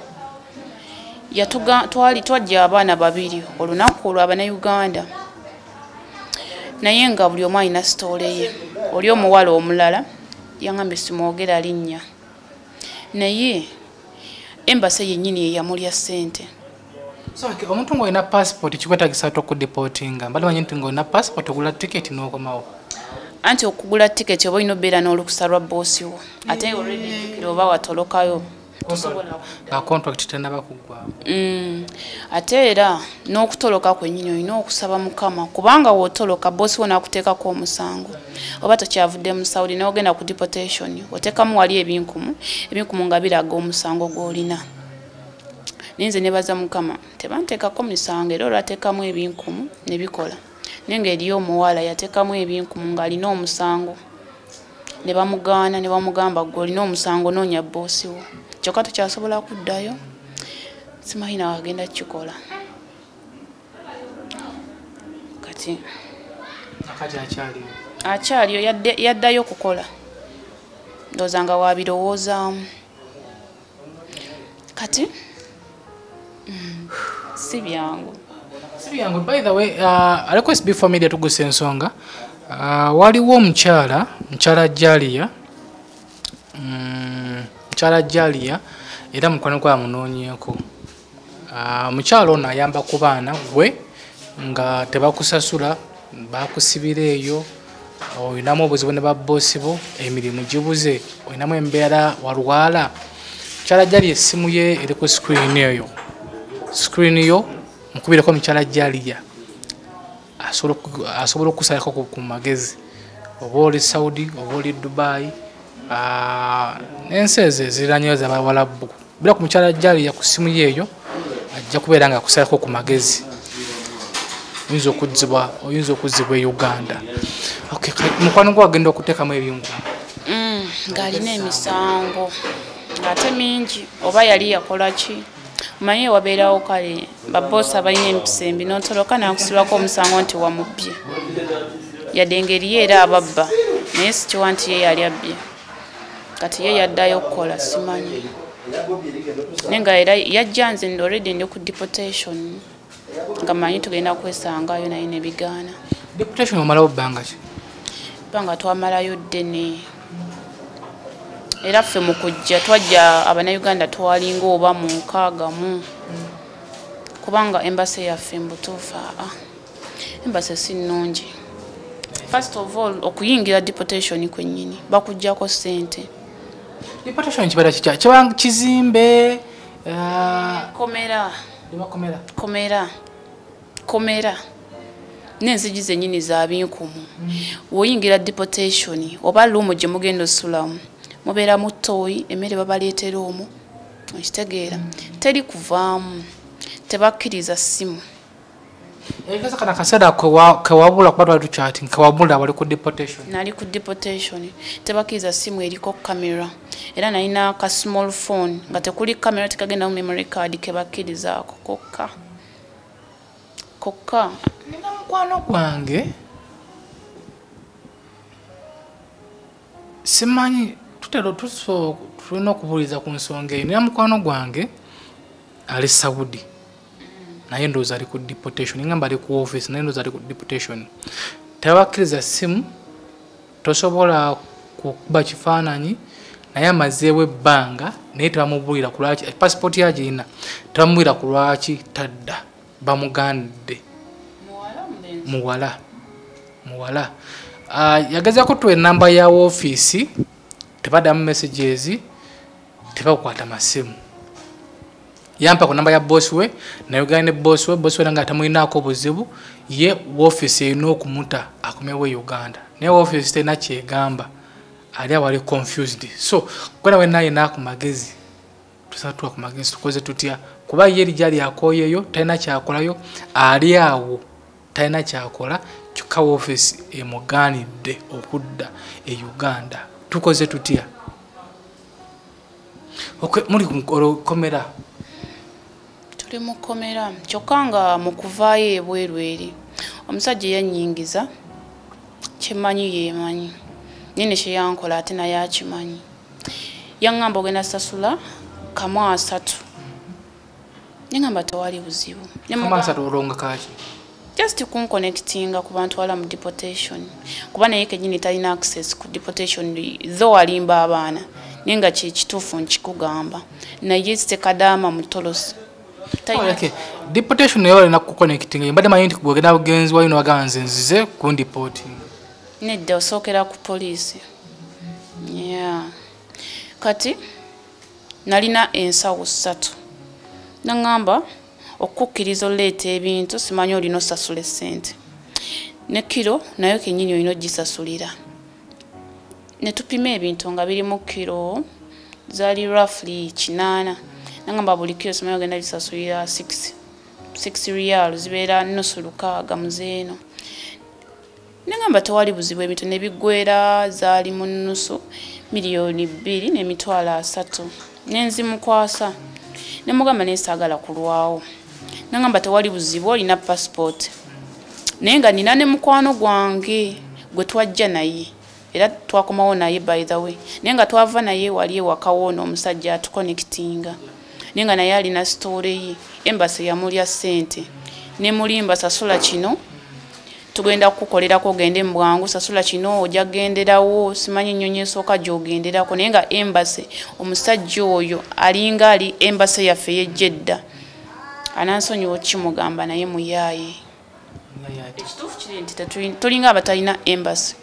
Twajja abaana babiri olunaku olwo Abanayuganda naye nga buli omu alina sitoole ye. Oli omuwala omulala yaŋŋambye simwogera linnya naye embase yennyini ye yamulya ssente. So omuntu ng'olina passport kikwetagisa okudeportinga mbalimanyi nti ng'olina passport ogula ticket n'okomawo anti okugula ticket oba olina obeera n'olukusa lwa boosi wo ate already jjukira oba watolokayo nga contract tenaba kuggwawo ate era n'okutoloka kwennyini olina okusaba mukama kubanga wootoloka boosi wo n'akuteekako omusango oba tokyavudde mu Saudi n'ogenda ku deportation oteekamu wali ebinkumu nga biraga omusango gw'olina ninze nebaza mukama tebanteekako misango era olwateekamu ebinkumu ne bikola nenga eriyo omuwala yateekamu ebinkumu ng'alina omusango ne bamugaana ne bamugamba gwe olina omusango noonya boosi wo kyokka tukyasobola kuddayo simanyi nawe agenda kukikola kati akyaliyo yaddayo kukola ndowooza nga wabirowoozaamu kati si byangu by the way request before media tugusa ensonga waliwo omukyala Jaliya era mukwano gwa munoonyeeko omukyala ono ayamba ku baana gwe nga tebakusasula bakusibira eyo olinamu obuzibu ne babboosi bo emirimu gibuze olinamu embeera walwala mukyala Jaliya essimu ye eri ku screen yo mukubireko mukyala Jaliya asobola okusalako ku magezi oba oli Saudi oba oli Dubai n'ensi ezo eziranyeyo z'Abawalabu bira ku mukyala Jaliya ku ssimu ye eyo ajja kubeera nga akusalako ku magezi oyinza okuzzibwa e Uganda mukwano gwe agenda okuteekamu ebyungu ng'alina emisango ng'ate mingi oba yali yakola ki manye wabeerawo kale baboosi abalina empisa embi n'otoloka n'akusibako omusango nti wamubbye yadde engeri ye era ababba naye sikiwa nti ye yali abbye kati ye yaddayo okukola simanyi nenga era yajja nze ndi already ndi ku deportation nga manyi tugenda kwesangayo naye nebigaana. Deportation omalawo bbanga ki? Bbanga twamalayo ddene era ffe mu kujja twajja Abannayuganda twalinga oba mu 6 kubanga embassy yaffe mbutuufu embassy si nnungi. First of all okuyingira deportation kwennyini bakujjako ssente. Deportation kibala kiba kizimbe komera n'enzigi zennyini za binkumu. Woyingira deportation oba luumu gye mugenda osulamu mubeera mu ttooyi emmere babaleetera omwo okitegeera teri kuvaamu tebakkiriza ssimu. Ekasa kana kaseera kewabula kuba twali tukyati kewabula wali ku deportation. Nali ku deportation tebakkiriza ssimu eriko kamera era nalina ka small phone nga tekuli kamera tekagenda mu memory card kebakkirizaako kokka. Nina mukwano gwange simanyi tulina okubuuliza ku nsonga eyo. Nina mukwano gwange ali Saudi naye ndowooza ali ku deportation ngamba ali ku office naye ndowooza ali ku deportation. Tebakkiriza ssimu tosobola kukuba kifaananyi naye amazeewo ebbanga naye tebamubuulira ku lwaki passport yagirina tebamubuulira ku lwaki tadda bamugandidde muwala yagezaako tuwa enamba ya woofiisi tebaddamu messages tebakukwata masimu yampa ku namba ya boss we nayogera ne boss we nga tamulinaako obuzibu ye woofiisi erina okumuta akomewo e Uganda naye woofiisi terina kyegamba ali awali confused. So kwena wenaye naku magezi tusatwa ku magezi tukoze tutya kuba ye lijali akoyeyo talina kyakolayo ali awo talina kyakola kyokka woofiisi emugaanidde okudda e Uganda tukoze tutya muri komera tuli mukomera kyokka nga mu kuvaayo ebweru eri omusajja yannyingiza kimanyi yemanyi nini kyeyankola ate naye akimanyi yaŋŋamba ogenda sasula kamu 3 neŋŋamba tewali buzibu just kunconnectinga ku bantu wala mu deportation kuba naye kennyini talina access ku deportation tho alimba abaana naye nga kyekituufu nkikugamba naye sitekadaama mu tolosi Deportation yawe na kuconnecting mbade mayinti kugenda bugenzi wayo waganze nzize ku deporting nedda osokera ku police kati nalina ensawo 3 nangamba okukkiriza oleeta ebintu simanyi olina osasula sente ne kilo nayo kenyini olina ogisasulira ne tupima ebintu nga biri mu kilo zali roughly 8 nangamba buli kilo simanyi ogenda gisasulira 6 riyal zibeera nusu 6 muzeeno nangamba tewali buzibu ebintu ne biggwera zaali mu nusu miliyoni 2 n'emitwalo 3 nenzimukwasa ne mugamba nesaagala kulwawo nangamba tewali buzibu olina passport naye nga nina ne mukwano gwange gwe twajja naye era twakomawo naye by the way naye nga twava naye wali ewakawo ono omusajja atuconnectinga naye nga naye alina story ye embassy yamulya ssente ne mulimba sasula kino tugenda kukolerako ogende mu bwangu sasula kino ojja kugenderawo simanyi nnyonyi esooka gy'ogenderako naye nga embassy omusajja oyo alinga ali embassy yaffe y'Jedda anansonyiwa kimugamba naye muyaaye ekituufu kiri nti tulinga abatalina embassy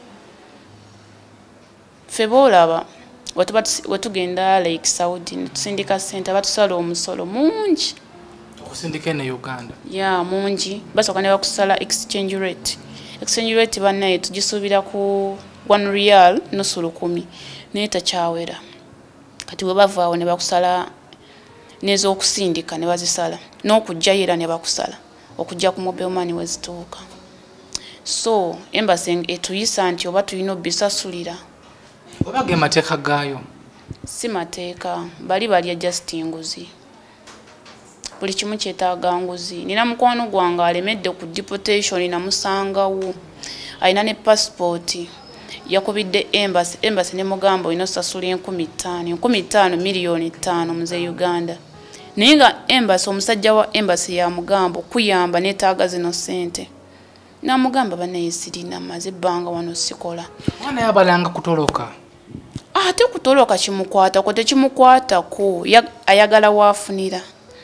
ffe boolaba wetugenda Lake Saudi netusindika ssente batusala omusolo mungi okusindika ne Uganda mungi basooka ne bakusala exchange rate bannaye tugisuubira ku 1 riyal nusu 10 naye takyawera kati bwe bavaawo ne bakusala n'ez'okusindika ne bazisala n'okujjayo era ne bakusala okujja ku mobile money wezituuka so embassy etuyisa nti oba tulina obisasulira oba ge mateeka gaayo si mateeka bali adjusting nguzi buli kimu kyetaaga nguzi nina mukwano gwange alemedde ku deportation namusangawo alina ne passport yakubidde embassy ne mugamba olina osasula 15 miliyoni 5 muze Uganda naye nga embassy omusajja wa embassy ya mugambo kuyamba netaaga zino ssente namugamba bannaye sirina maze ebbanga wano sikola mwana yabalanga kutoloka ate kutoloka kimukwatako tekimukwatako ayagala waafunira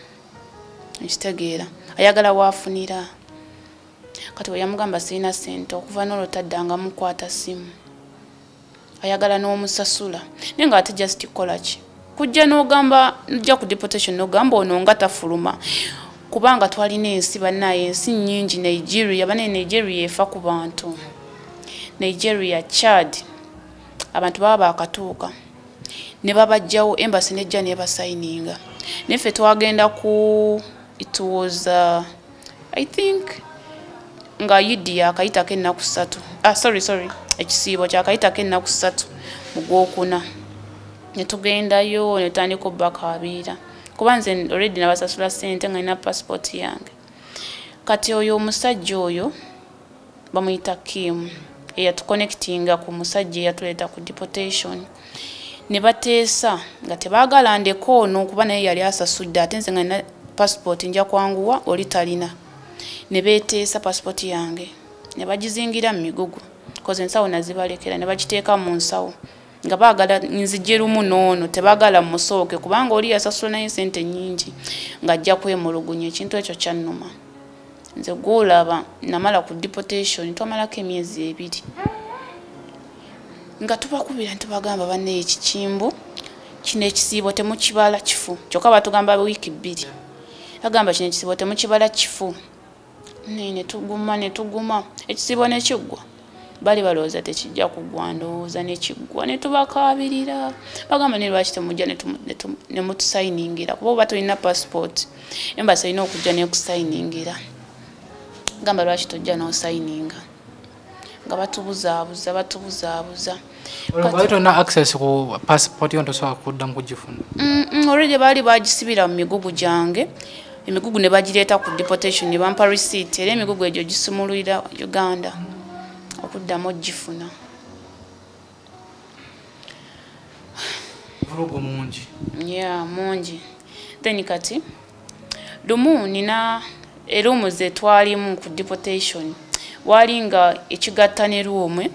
ekitegeera ayagala waafunira kati we yamugamba sirina ssente okuva n'olwo taddanga mukwata simu ayagala n'omusasula naye nga ate just kola ki kujja n'ogamba nojja ku deportation n'ogamba ono nga tafuluma kubanga twalina ensi bannaye ensi nnyingi Nigeria banaye Nigeria efa ku bantu Nigeria Chad abantu baba bakatuuka ne babajjawo embassy nejja ne basayininga neffe twagenda ku it was I think nga yidi yakayitako ennaku 3 sorry ekisiibo kyakayitako ennaku 3 mu Gwokuna ne tugendayo ne tutandika obbakaabira kuba nze already nabasasula ssente nga nina passport yange kati oyo omusajja oyo bamuyita Kim eyatuconnectinga ku musajja eyatuleeta ku deportation ne bateesa nga tebaagala ndeko ono kuba naye yali asasudde ate nze nga nina passport nja kwanguwa oli talina ne beeteesa passport yange ne bagizingira mu migugu koze ensawo nazibalekera ne bagiteeka mu nsawo nga baagala nzije lumu noono tebaagala musooke kubanga oli yasasula naye ssente nnyingi ng'ajja kwemulugunya ekintu ekyo kyannuma nze gwolaba namala ku deportation twamalako emyezi 2 nga tubakubira ntibagamba banne ekikimbu kino ekisiibo temukibala kifu kyokka batugamba wiiki 2 agamba kino ekisiibo temukibala kifu ne tuguma ekisiibo ne kiggwa bali balowooza tekijja kuggwa ndowooza ne kiggwa ne tubakaabirira bagamba ne lwaki temujja ne mutusayiningira kuba oba tulina passport embassy erina okujja n'ekusayiningira gamba lwaki tojja n'osayininga nga batubuzaabuza olwo tolina access ku passport yo ntosobola kuddamu kugifuna already baali bagisibira mu migugu gyange emigugu ne bagireeta ku deportation ne bampa receipt era emigugu egyo gisumululira Uganda okuddamu ogifuna mungi then kati lumu nina erumu ze twalimu ku deportation wali nga ekigatta ne ruumwe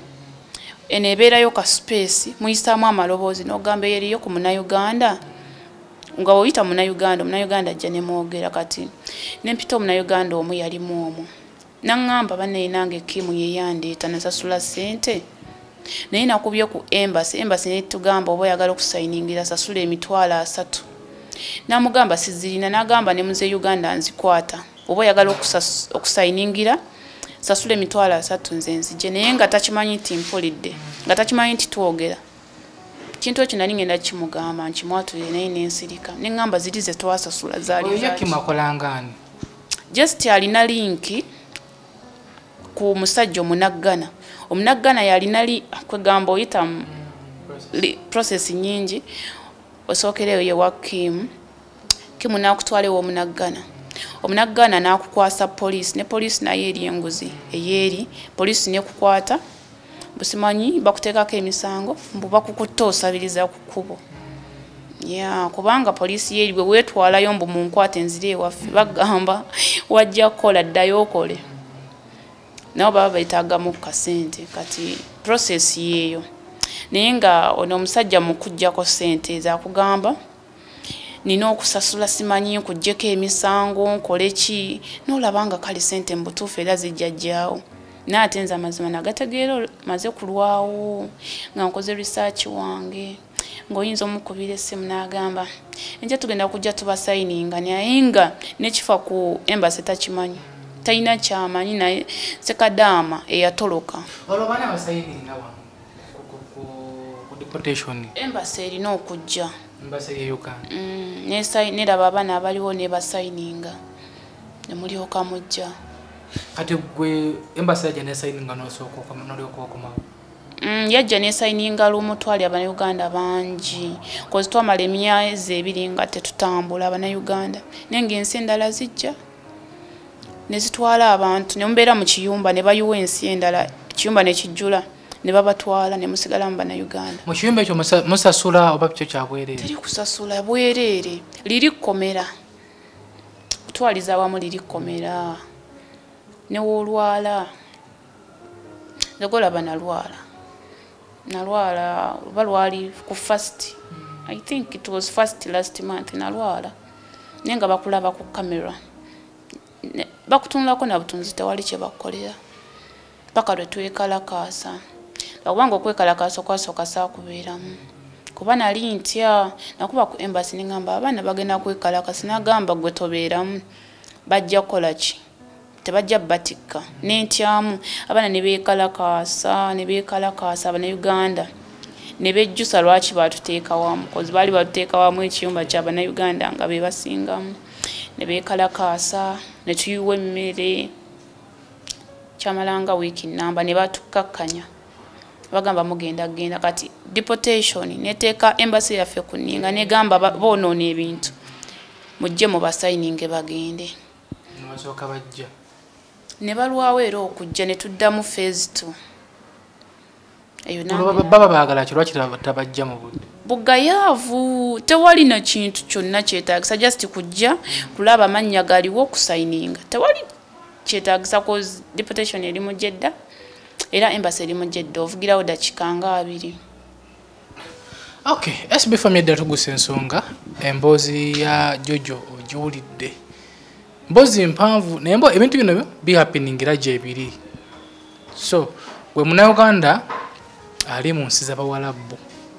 eneebeerayo ka space muyisaamu amaloboozi n'ogamba eriyo ku Munnayuganda nga oyita Munnayuganda ajja ne mwogera kati nempita Omunnayuganda omu yalimu omwo naŋŋamba banne nange Kimu ye yandeeta nasasula ssente naye nakubye ku embassy netugamba oba oyagala okusayiningira sasula $3,000 namugamba sizirina nagamba ne muze Uganda nzikwata oba oyagala okusayiningira sasula $3,000 nze nzije naye nga takimanyi nti mpulidde nga takimanyi nti twogera kintu ekyo nali ngenda kimugamba nkimwatulire naye nensirika neŋŋamba ziri ze twasasula zaali yakimakolangani just alina linki ku musajja omunaggana yalina kwegamba oyita process nyingi osookereyo ye wa Kimu nakutwalewo omunaggana nakukwasa police ne police naye eri enguzi eyeri police nekukwata busimanyi bakuteekako emisango mbu bakukutta osabiriza ku kkubo kubanga police yeri bwe weetwalayo mbu munkwate enzire ewaffe bagamba wajja kukola ddayo okole nabo baba beetaagamu kasente kati process yeeyo naye nga ono omusajja mukujjako ssente ezakugamba nina okusasula simanyi nkuggyeko emisango nkole ki n'olaba nga kali ssente mu butuufu era zijjajjaawo naate nze amazima nagategeera maze kulwawo nga nkoze research wange ng'oyinza omukubira essimu n'agamba enja tugenda kujja tubasayininga naye nga nekifa ku embassy takimanyi talina kyamanyi naye sekadaama eyatoloka embassy erina okujja neraba abaana abaliwo nebasayininga nemulyoka mujja kati gwe embassy yajja nesayininga nosooka nolyoka okomawo yajja nesayininga lumutwali Abannayuganda bangi kozi twamala emyezi 2 nga tetutambula Abannayuganda naye ng'ensi endala zijja nezitwala abantu nembeera mu kiyumba ne bayiwa ensi endala ekiyumba nekijjula ne babatwala ne musigala mu Bannayuganda mu kiyumba ekyo musasula oba kyo kyabwereere teri kusasula bwereere liri kkomera kutwaliza awamu liri kkomera newoolwala nagolaba nalwala oba lwali ku first I think it was first last month nalwala naye nga bakulaba ku kamera bakutunulako na butunzi tewali kye bakolera paka lwe twekalakaasa kubanga okwekalakaasa okwasooka saakubeeramu kuba nali ntya nakuba ku embassy neŋŋamba abaana bagenda kwekalakaasa nagamba gwe tobeeramu bajja kukola ki tebajja batikka nentyamu abaana ne beekalakaasa Abannayuganda ne bejjusa lwaki batuteeka wamu kozi baali batuteeka wamu ekiyumba ky'Abannayuganda nga be basingamu ne beekalakaasa ne tuyiwa emmere kyamalanga wiiki nnamba ne batukkakkanya bagamba mugenda kati deportation neteeka embassy yaffe ku nninga negamba boonoona ebintu mujje mu basayininge bagende basooka bajja ne balwawo era okujja ne tuddamu phase 2 baba baagala kirwaki tabajja mu budde bugayaavu tewali na kintu kyonna kyetaagisa just kujja kulaba amannya galiwo okusayininga tewali kyetaagisa cause deportation eri mu Jeddah era embassy eri mu Jeddah ovugirawo dakiika nga 2 okay SB family dda tuguse ensonga emboozi ya Jojo ogiwulidde mbozi mpanvu naye ebintu bino bihappeningira gyebiri so gwe Munnayuganda ali mu nsi z'Abawarabu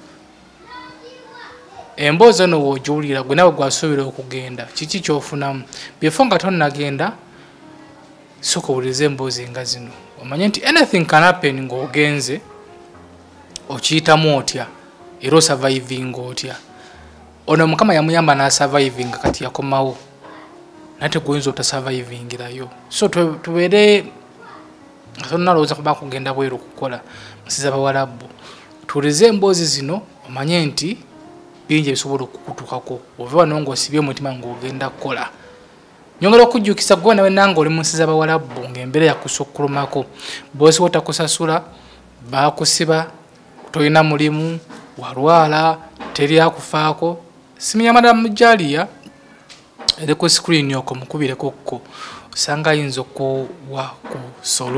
emboozi ono w'ogiwulira gwe nawe gwasuubira okugenda kiki kyofunamu before nga tonnagenda sooka owulirize emboozi nga zino omanye nti anything can happen ng'ogenze okiyitamu otya era osurviving otya ono Mukama yamuyamba n'asurviving kati yakomawo nate goyinza otasurvivingirayo so tubeere tonnalowooza kuba kugenda bweru okukola nsi z'Abawarabu tuwulirize emboozi zino omanye nti bingi ebisobola okukutukako ova wano ng'osibye omutima ng'ogenda kukola nyongera okujjukisa gwe nawe nange oli mu nsi z'Abawarabu ng'embeera yakusa okkulumako boosi wotakusasula baakusiba tolina mulimu walwala teri akufaako simu ya Madamu Jaliya eri ku screen okwo mukubireko kko osanga ayinza okuwa ku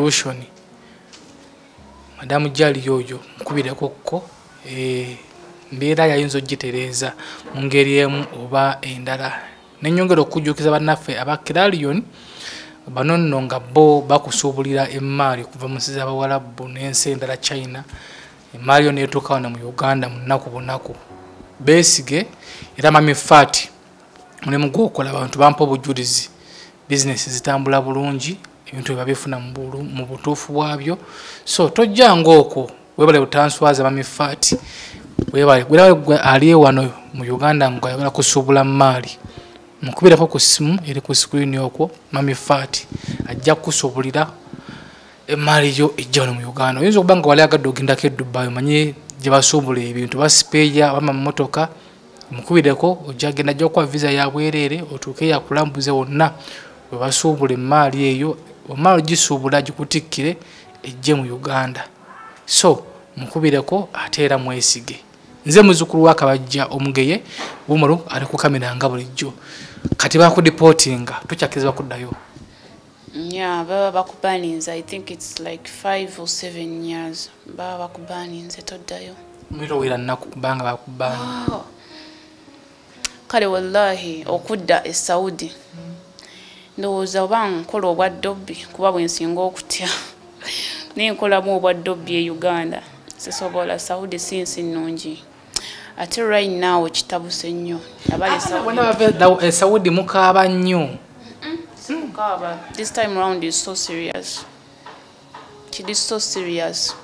solution Madamu Jaliya oyo mukubireko kko mbeera yayinza ogitereeza mu ngeri emu oba endala. Nenyongera okujjukiza bannaffe aba Kiralion bano nno nga bo bakusuubulira emmaali kuva mu nsi z'Abawarabu n'ensi endala China. Emmaali yo neetuuka wano mu Uganda mu nnaku bunaku. Beesige era Mami Fat mulimu gw'okola abantu bampa obujulizi bizinesi zitambula bulungi, ebintu biba bifuna mu butuufu bwabyo. So tojjanga okwo webale butanswaza Mami Fat webale ali wano mu Uganda ng'ayagala kusuubula mmaali mukubirako ku ssimu eri ku screen okwo. Mami Fat ajja kusuubulira emmaali yo ejja wano mu Uganda. Oyinza okuba nga wali agadde ogendako e Dubai omanye gye basuubula ebintu basipeeya abama mu motoka mukubireko ojja genda ajja okuwa visa ya bwereere otuuke yakulambuze wonna we basuubula emmaali eyo. Ommaali ogisuubula gikutikkire ejje mu Uganda. So mukubireko ate era mwesige. Nze muzzukulu wa Kabajja Omugeye Bumalu ali ku kamera nga bulijjo. Kati bakudipotinga tukyakkiriza kuddayo. Yeah, baba bakubaninze. I think it's like 5 or 7 years. Baba bakubaninze toddayo. Mwiro wira nnaku kubanga bakubani. Kale wallahi okudda e Saudi. Ndowooza oba nkola obwa dobbi kuba bwe nsinga okutya. Nenkolamu obwa dobbi e Uganda. Sisobola Saudi sinsi nnungi. Ate right now kitabuse nnyo. Abali Saudi mukaaba nnyo. Mukaba. This time round is so serious. It is so serious.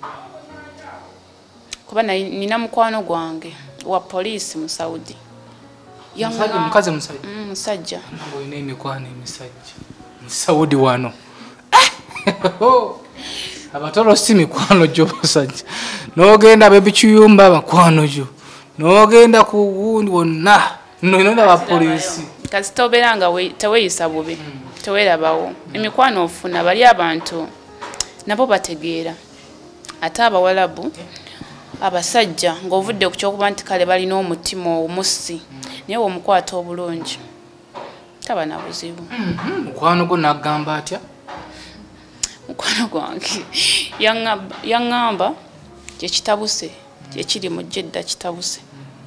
Kuba nina mukwano gwange wa police mu Saudi. Mukazi musajja. Musajja. Oyina emikwano emisajja. Mu Saudi wano. Abatolo si mikwano gyo musajja. N'ogenda bebikiyumba bakwano gyo. N'ogenda ku wundi wonna. Nonda ba police. Kasi toberanga teweeyisa bubi. Tewerabawo. Emikwano ofuna bali abantu nabo bategeera. Ate Abawarabu abasajja ng'ovudde ku kyokuba nti kale balina omutima omusi naye omukwata obulungi taba na buzibu. Mukwano gwo n'agamba atya? Mukwano gwange yaŋŋamba kyekitabuse kyekiri mu Jeddah kitabuse.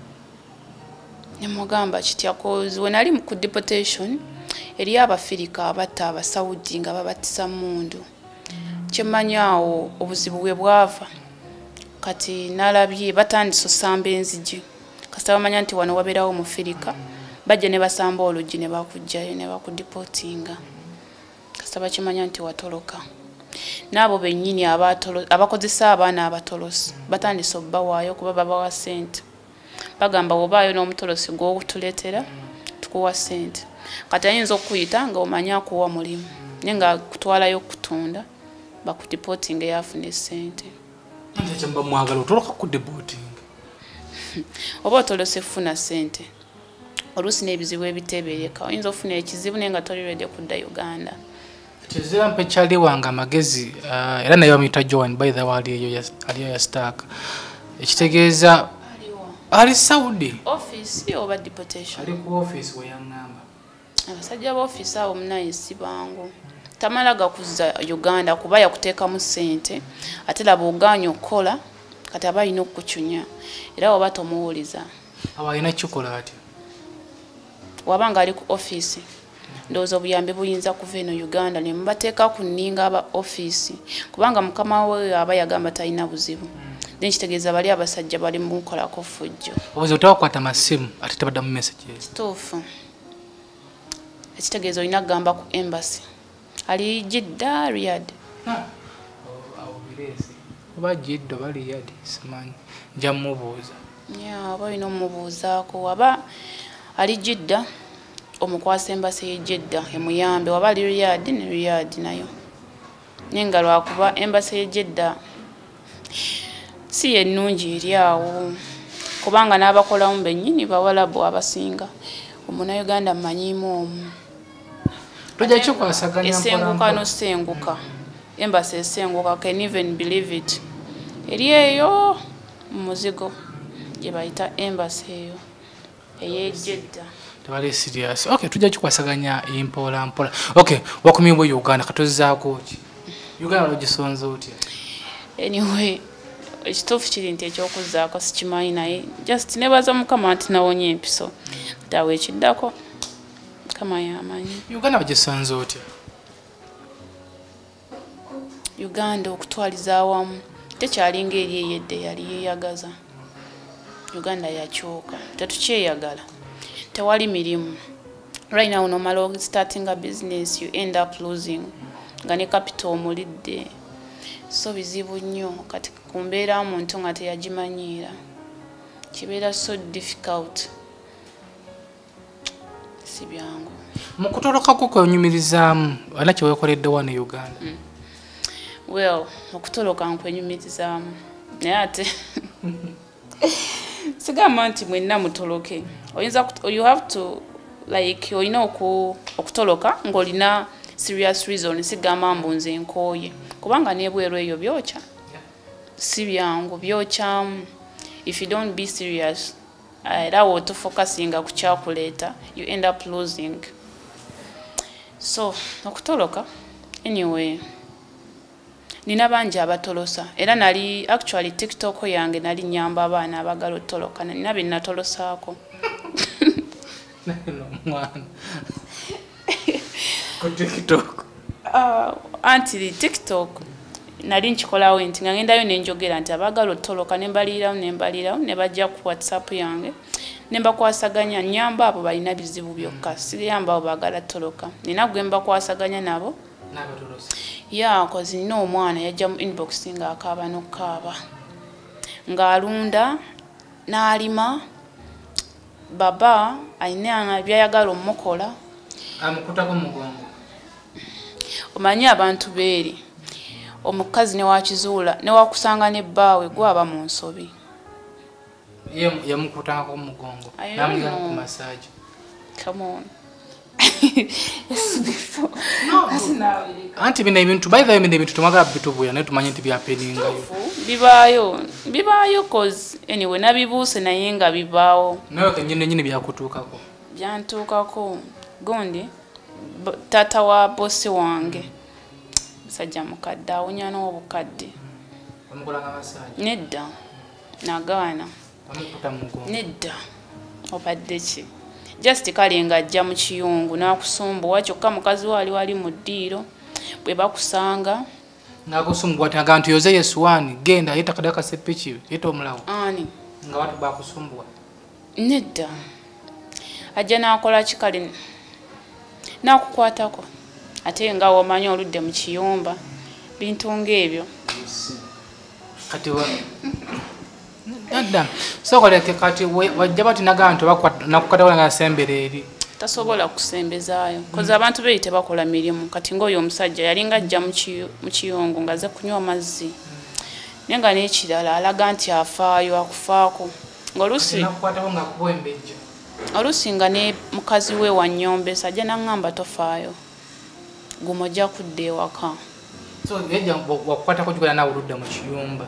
Nemugamba kitya cause when ali ku deportation eri Abafirika abatta Abasaudi nga babatisa mundu. Kyemanyaawo obuzibu bwe bwava. Kati nalabye batandise osamba enzigi. Kasita bamanya nti wano wabeerawo Mufirika bajja ne basamba oluggi ne bakujjayo ne bakudipotinga. Kasita bakimanya nti watoloka. N'abo bennyini abakozesa abaana abatolosi batandise obbawaayo kuba babawa ssente. Bagamba obaayo n'omutolosi gw'okutuleetera tukuwa ssente. Kati ayinza okuyita nga omanya akuwa mulimu naye nga kutwalayo okutunda bakudipotinga yafuna ssente. Nkyamba mwagala otoloka ku deporting. Oba otolose funa ssente. Oluusi n'ebizibu ebiteebereka. Oyinza ofuna ekizibu naye nga toli ready kudda Uganda. Kizira mpe kyali wange amagezi era naye bamuyita Joan by the way aliyo ya Stark. Ekitegeeza ali Saudi. Office oba deportation. Ali ku office we yaŋŋamba. Abasajja b'office abo munayisi bangu. Tamala gakuza Uganda kuba yakuteekamu ssente ate laba ogaanya okukola kati aba alina okukucunya era oba tomuwuliza. Aba alina kikola atya? Wabanga ali ku office ndowooza obuyambi buyinza kuva eno Uganda ne mubateeka ku nninga aba office kubanga mukama we aba yagamba talina buzibu. Then kitegeeza bali abasajja bali mu nkolako ffujjo. Obuzibu tebakwata masimu ate tebaddamu messages. Kituufu. Ekitegeeza olina kugamba ku embassy. Ali Jeddah Riyadh. Oba Jeddah oba Riyadh simanyi. Nja mubuuza. Oba olina omubuuzaako waba ali Jeddah omukwasa embassy ye Jeddah emuyambe waba ali Riyadh ne Riyadh nayo. Naye nga lwakuba embassy ye Jeddah si ennungi eri awo kubanga n'abakolamu bennyini Bawarabu abasinga. Omunnayuganda mmanyiimu omu. Tojja kikwasaganya esenguka n'osenguka. Embassy esenguka, can even believe it. Eri eyo muzigo gye bayita embassy eyo eye Jeddah. Tebali serious. Okay, tujja kikwasaganya impola mpola. Okay, wakumibwa Uganda katozzaako ki? Uganda logisonza otya? Anyway, ekituufu kiri nti ekyokuzaako sikimanyi naye just nebaza mukama nti nawonye empiso tawe ekiddako mukama yamanyi. Uganda bagisanze otya? Uganda okutwaliza awamu tekyalinga eri eyedde yali yeeyagaza. Uganda yakyuka, tetukyeyagala, tewali mirimu. Right now nomala starting a business you end up losing nga ne capital omulidde, so bizibu nnyo kati kumbeera omuntu nga teyagimanyiira kibeera so difficult, si byangu. Mu kutoloka kwo kwenyumirizaamu alina kye weekoledde wano e Uganda? Well, okutoloka nkwenyumirizaamu naye ate sigamba nti mwenna mutoloke. You have to like olina okutoloka ng'olina serious reason, sigamba mbu nze nkooye kubanga n'ebweru eyo byokya si byangu byokyamu. If you don't be serious era wotofocusinga ku kyakuleeta you end up losing. So okutoloka anyway nina bangi abatolosa era nali actually TikTok yange nali nyamba abaana abagala otoloka nina bye natolosaako. Mwana ku TikTok anti TikTok nali nkikolawo nti nga ngendayo nenjogera nti abagala otoloka nembalirawo ne bajja ku WhatsApp yange ne mbakwasaganya nyamba abo balina bizibu byokka siyamba abo bagala toloka nina gwe mbakwasaganya nabo n'abatolosa. Yeah, cause nina omwana yajja mu inbox nga akaaba n'okaaba ng'alunda n'alima baba alina byayagala omukola amukutako mugongo. Omanyi abantu beeri omukazi newakizuula newakusanga nebbaawe gwaba mu nsobi yamukutako mugongo namuyana ku massage. Come on. Anti bino ebintu by the way bino ebintu tumagala bitubuya naye tumanye nti byapeningayo bibaayo cause anyway nabibuuse naye nga bibaawo nawe kenyini byakutuukako. Byantuukako gondi tata wa bosi wange musajja mukadde awonya n'obukadde bamukolanga massage nedda nagaana bamukuta mugongo nedda obadde ki just kale nga ajja mu kiyungu n'akusumbuwa kyokka mukazi wali mu ddiiro bwe bakusanga n'akusumbuwa ati agantu yoze yesuwani genda yeta kadaka sepiki yeta omulawo ani nga watu bakusumbuwa nedda ajja n'akola kikale n'akukwatako ate nga womanyi oludde mu kiyumba bintu ng'ebyo kati Adam, so koleke kati wajja bati nagantu nakukata wala ngasembere eri. Tasobola kusembezaayo. Koza abantu beite bakola mirimu kati ngoyo omusajja yalinga ajja mu kiyongo ngaze kunywa amazzi. Nenga n'ekirala alaga nti afaayo akufaako. Ngolusi nakukwata nga kuwembejja. Olusinga ne mukazi we wa Nnyombe sajja nangamba tofaayo. Gumojja kudde waka. So yajja wakukwata ko jukala na uludda mu kiyumba.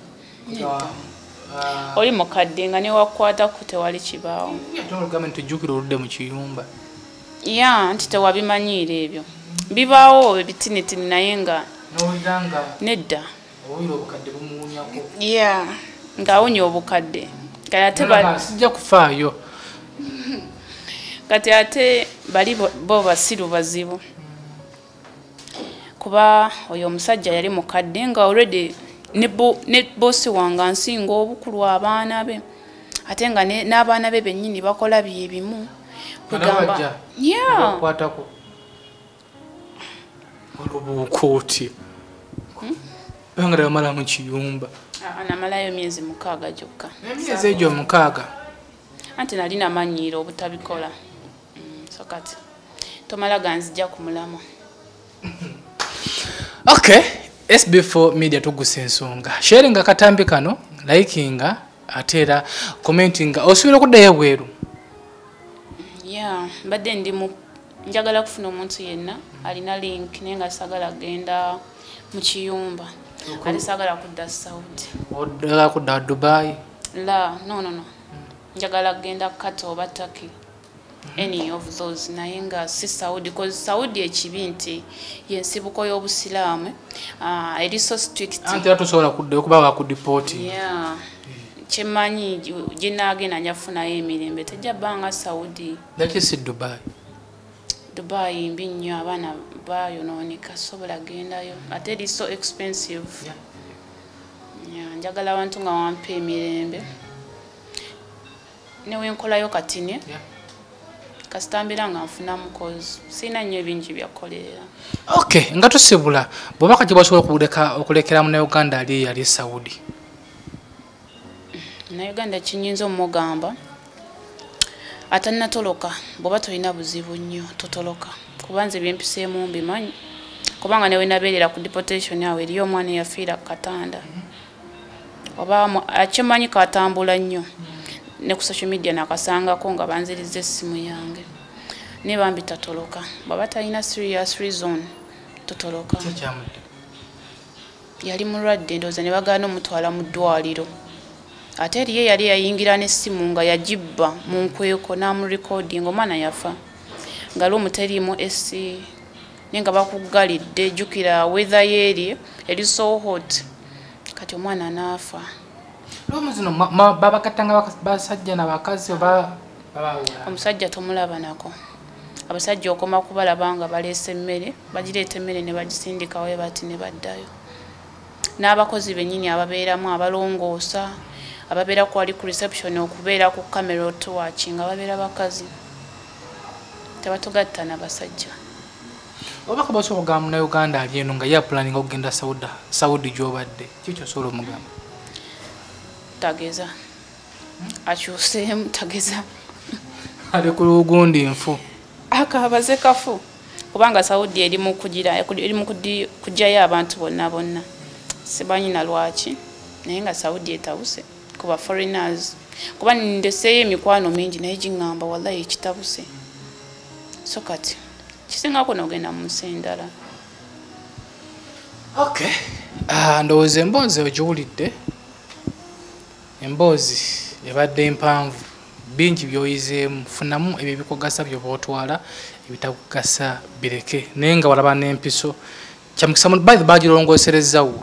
Oli mukadde nga ne wakwata ku tewali kibaawo. Yatolo government tujukira oludde mu kiyumba. Yeah, nti tewabimanyiira ebyo. Bibaawo ebitinitini naye nga n'olidanga nedda. Obuyiro obukadde bumuunyako. Yeah, ngawunya obukadde. Kati ate bali sijja kufaayo. Kati ate bali bo basiru bazibu. Kuba oyo omusajja yali mukadde nga already ne bosi wanga nsinga obukulu abaana be ate nga n'abaana be bennyini bakola byebimu kugamba yeah kwatako olubukuuti banga damala mu kiyumba anamalayo myezi 6 gyokka emyezi egyo 6 anti nali namanyiira obutabikola so kati tomala ganzija ku mulama. Okay, SB4 Media tuguse ensonga. Sharinga katambi kano, likinga, atera, commentinga, osubira kuddayo bweru. Yeah, mbadde ndi mu njagala kufuna omuntu yenna alina link nenga sagala genda mu kiyumba. Ali sagala kudda Saudi. Odala kudda Dubai. La, no. Njagala genda Qatar oba Turkey. any of those naye nga si Saudi because Saudi ekibi nti yensibuko y'obusiraamu eri so strict anti atusobola okuba ku deport kyemanyi ginaagenda nyafunayo emirembe tejja bbanga Saudi laki si Dubai mbi nnyo abaana bayonooneka sobola gendayo ate eri so expensive njagala abantu nga wampa emirembe newenkolayo katine kasitambira nga nfuna mukozi sina nnyo bingi byakolera nga tusibula bw'oba kati basobola okulekera mu Uganda yali Saudi na Uganda kinyinza omugamba atanatoloka bw'oba tolina buzibu nnyo totoloka kubanze byempiseemu mbimanyi kubanga newe nabeerera ku deportation awe eriyo omwana eyafiira katanda oba akimanyi katambula nnyo ne ku social media nakasangako nga banziriza essimu yange ne bambi tatoloka baba talina serious reason totoloka yali mulwadde ndooza ne bagaana omutwala mu ddwaliro ate eriye yali yayingira n'essimu nga yagibba mu nkweko n'amurecording omwana yafa nga lumu teriimu esi nenga bakuggalidde jjukira weather yeeri eri so hot kati omwana n'afa lumu zino babakatanga basajja n'abakazi oba omusajja tomulaba nako abasajja okoma kubalaba nga baleese emmere bagireeta emmere ne bagisindikawo bati ne baddayo n'abakozi bennyini ababeeramu abalongoosa ababeera ku ali ku reception okubeera ku camera watching ababeera bakazi tebatugatta n'abasajja obaka basobola okugamba na Uganda ali eno nga yapulaninga okugenda Saudi gy'obadde kiki osobola omugamba tageza akyuseemu tageza ali ku lugundi nfu akabaze kafu kubanga Saudi eri mu kujjayo abantu bonna sibanyi na lwaki naye nga Saudi etabuse kuba foreigners kuba ndeseeyo emikwano mingi naye gingamba wallahi ekitabuse so kati kisingako n'ogenda mu nsi endala ndowooza emboozi ogiwulidde emboozi ebadde mpanvu bingi byoyizeemu funamu ebyo ebikugasa byoba otwala ebitakugasa bireke naye nga walaba n'empiso kyamukisa bagirongooserezawo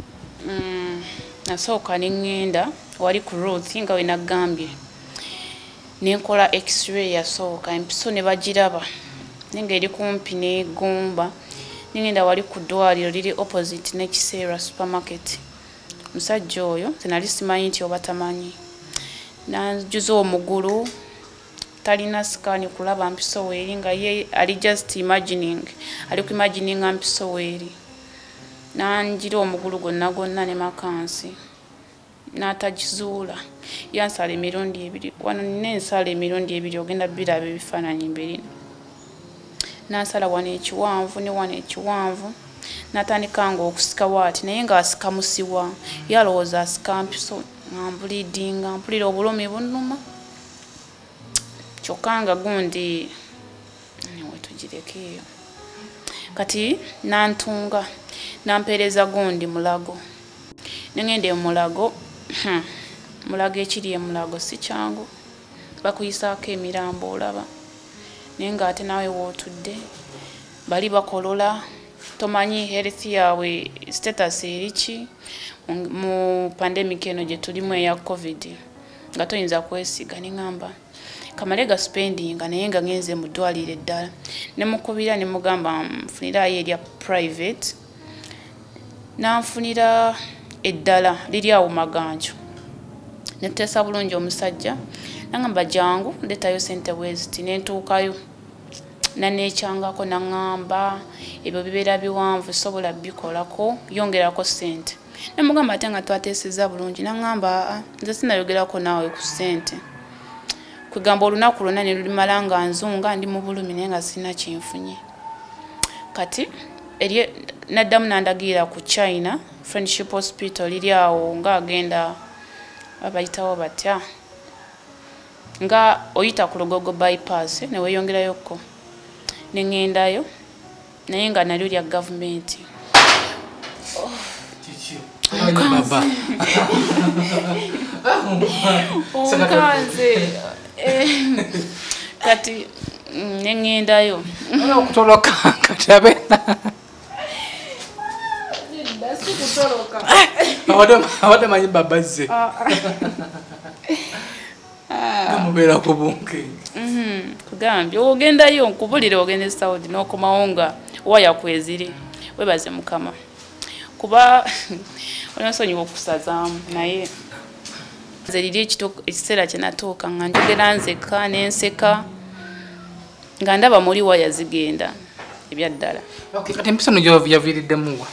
nasooka neŋŋenda wali ku Ruth nga we nagambye nenkola x-ray yasooka empiso ne bagiraba nenga eri kumpi n'egumba neŋŋenda wali ku ddwaliro liri opposite n'ekiseera supermarket musajja oyo zenali simanyi nti oba tamanyi nanjuza omugulu talina sikaani kulaba mpiso weeri nga ye ali just imagining ali ku imagininga mpiso weeri nanjira omugulu gonna ne makansi n'atagizuula yansala emirundi ebiri wano nina ensala emirundi ebiri ogenda biraba ebifaananyi mbiri nansala wano ekiwanvu ne wano ekiwanvu natandika nga okusika waati naye nga asika musiwa yalowooza asika mpiso nga mbulidinga mpulira obulumi bunnuma kyokka nga gundi wetugirekeeyo kati nantunga nampeereza gundi mulago nengende mulago mulago ekiri emulago si kyangu bakuyisaako emirambo olaba naye nga ate naawe wootudde bali bakolola tomanyi health yaabwe status eriki mu pandemic eno gye tulimu eya covid nga toyinza kwesiga neŋŋamba kamale ga spending naye nga ngenze mu ddwaliro eddala ne mukubira ne mugamba nfunirayo erya private nanfunira eddala liri awo maganjo neteesa bulungi omusajja nangamba jangu leetayo sente bweziti nentuukayo naneekyangako naŋŋamba ebyo bibeera biwanvu sobola bikolako yongerako sente nemugamba ate nga twateeseza bulungi naŋŋamba nze sinayogerako naawe ku sente kwegamba olunaku lwonna ne lulimala nga nzunga ndi mu bulumi naye nga sirina kinfunye kati naddamu nandagirira ku China Friendship Hospital liri awo nga agenda abayitawo batya nga oyita ku Lugogo bypass neweeyongerayoko neŋŋendayo naye nga nalyo lya gavumenti omukanze kati nengendayo okutoloka kati abena abadde manyi babazze gamubeera ku bunkenke kugambye ogendayo nkubulire ogende Saudi n'okomawo nga waya kweziri webaze mukama kuba olonsonyiwa okusazaamu naye nze liri ekiseera kye natuuka nga njogera nzeka n'enseka nga ndaba muri waya zigenda ebyaddala. Kati empisa no yaviiriddemuwa?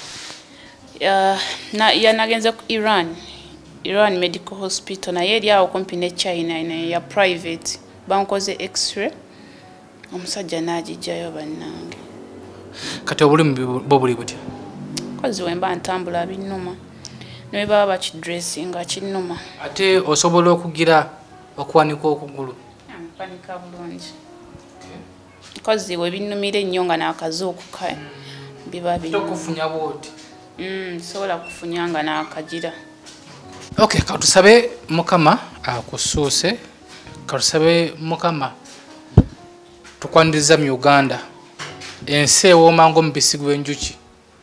Nagenze ku Iran Medical Hospital naye eri awo kumpi ne China ya private bankoze x-ray omusajja n'agijjayo bannange. Kati obulimi bwo buli butya? Kozi wemba ntambula binnuma ne baba bakidressinga kinnuma. Ate osobola okugira okuwanika okugulu? Mpanika bulungi. Kozi we binnumira ennyo nga n'akazuukuka biba bino. Tokufunya bwoti? Sobola kufunya nga n'akagira. Okay, katusabe Mukama akusuuse, katusabe Mukama tukwaniriza mu Uganda ensi ewooma ng'omubisi gw'enjuki.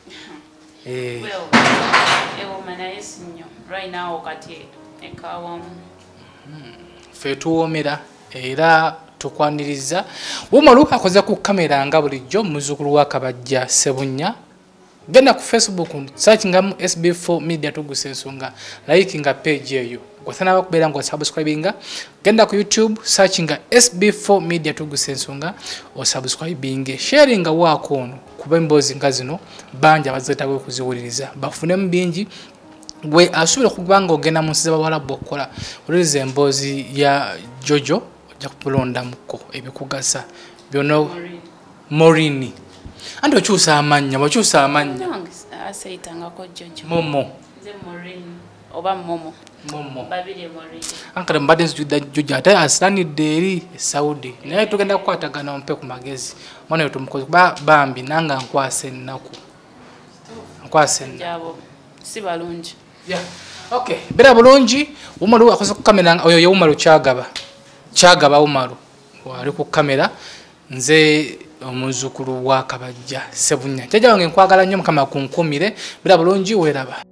Ffe tuwoomera era tukwaniriza. Wumalu akoze ku kamera nga bulijjo muzzukulu wa Kabajja Ssebunya. Genda ku Facebook searchinga SB4 Media tuguse ensonga, likinga page eyo. Gwasana bakubeera ngo subscribinga. Genda ku YouTube searchinga SB4 Media tuguse ensonga o subscribinge. Sharinga wako ono kuba embozi nga zino banja bazetawe okuziwuliriza. Bafunemu bingi gwe asubira kubanga ogenda mu nsi z'Abawarabu okukola oliriza emboozi ya Jojo ojja kulonda muko ebikugasa byono Morini. Andi okyusa amanya, wakyusa amanya. Asayitangako Jojo. Momo. Nze Morini oba Momo. Momo. Babiri Morini. Ankara mbadde nzijudde Jojo ate asiranidde eri Saudi. Naye tugenda kukwatagana ompe ku magezi. Mwana wetu mukozi bambi nanga nkwasa ennaku. Nkwasa ennaku. Si balungi. Yeah. Okay. Bera bulungi. Umaru akoze ku kamera oyo ye Umaru Kyagaba. Kyagaba Umaru. Wali ku kamera. Nze omuzzukulu wa Kabajja Ssebunya. Jjajja wange nkwagala nnyo Mukama kunkumire. Bera bulungi weeraba.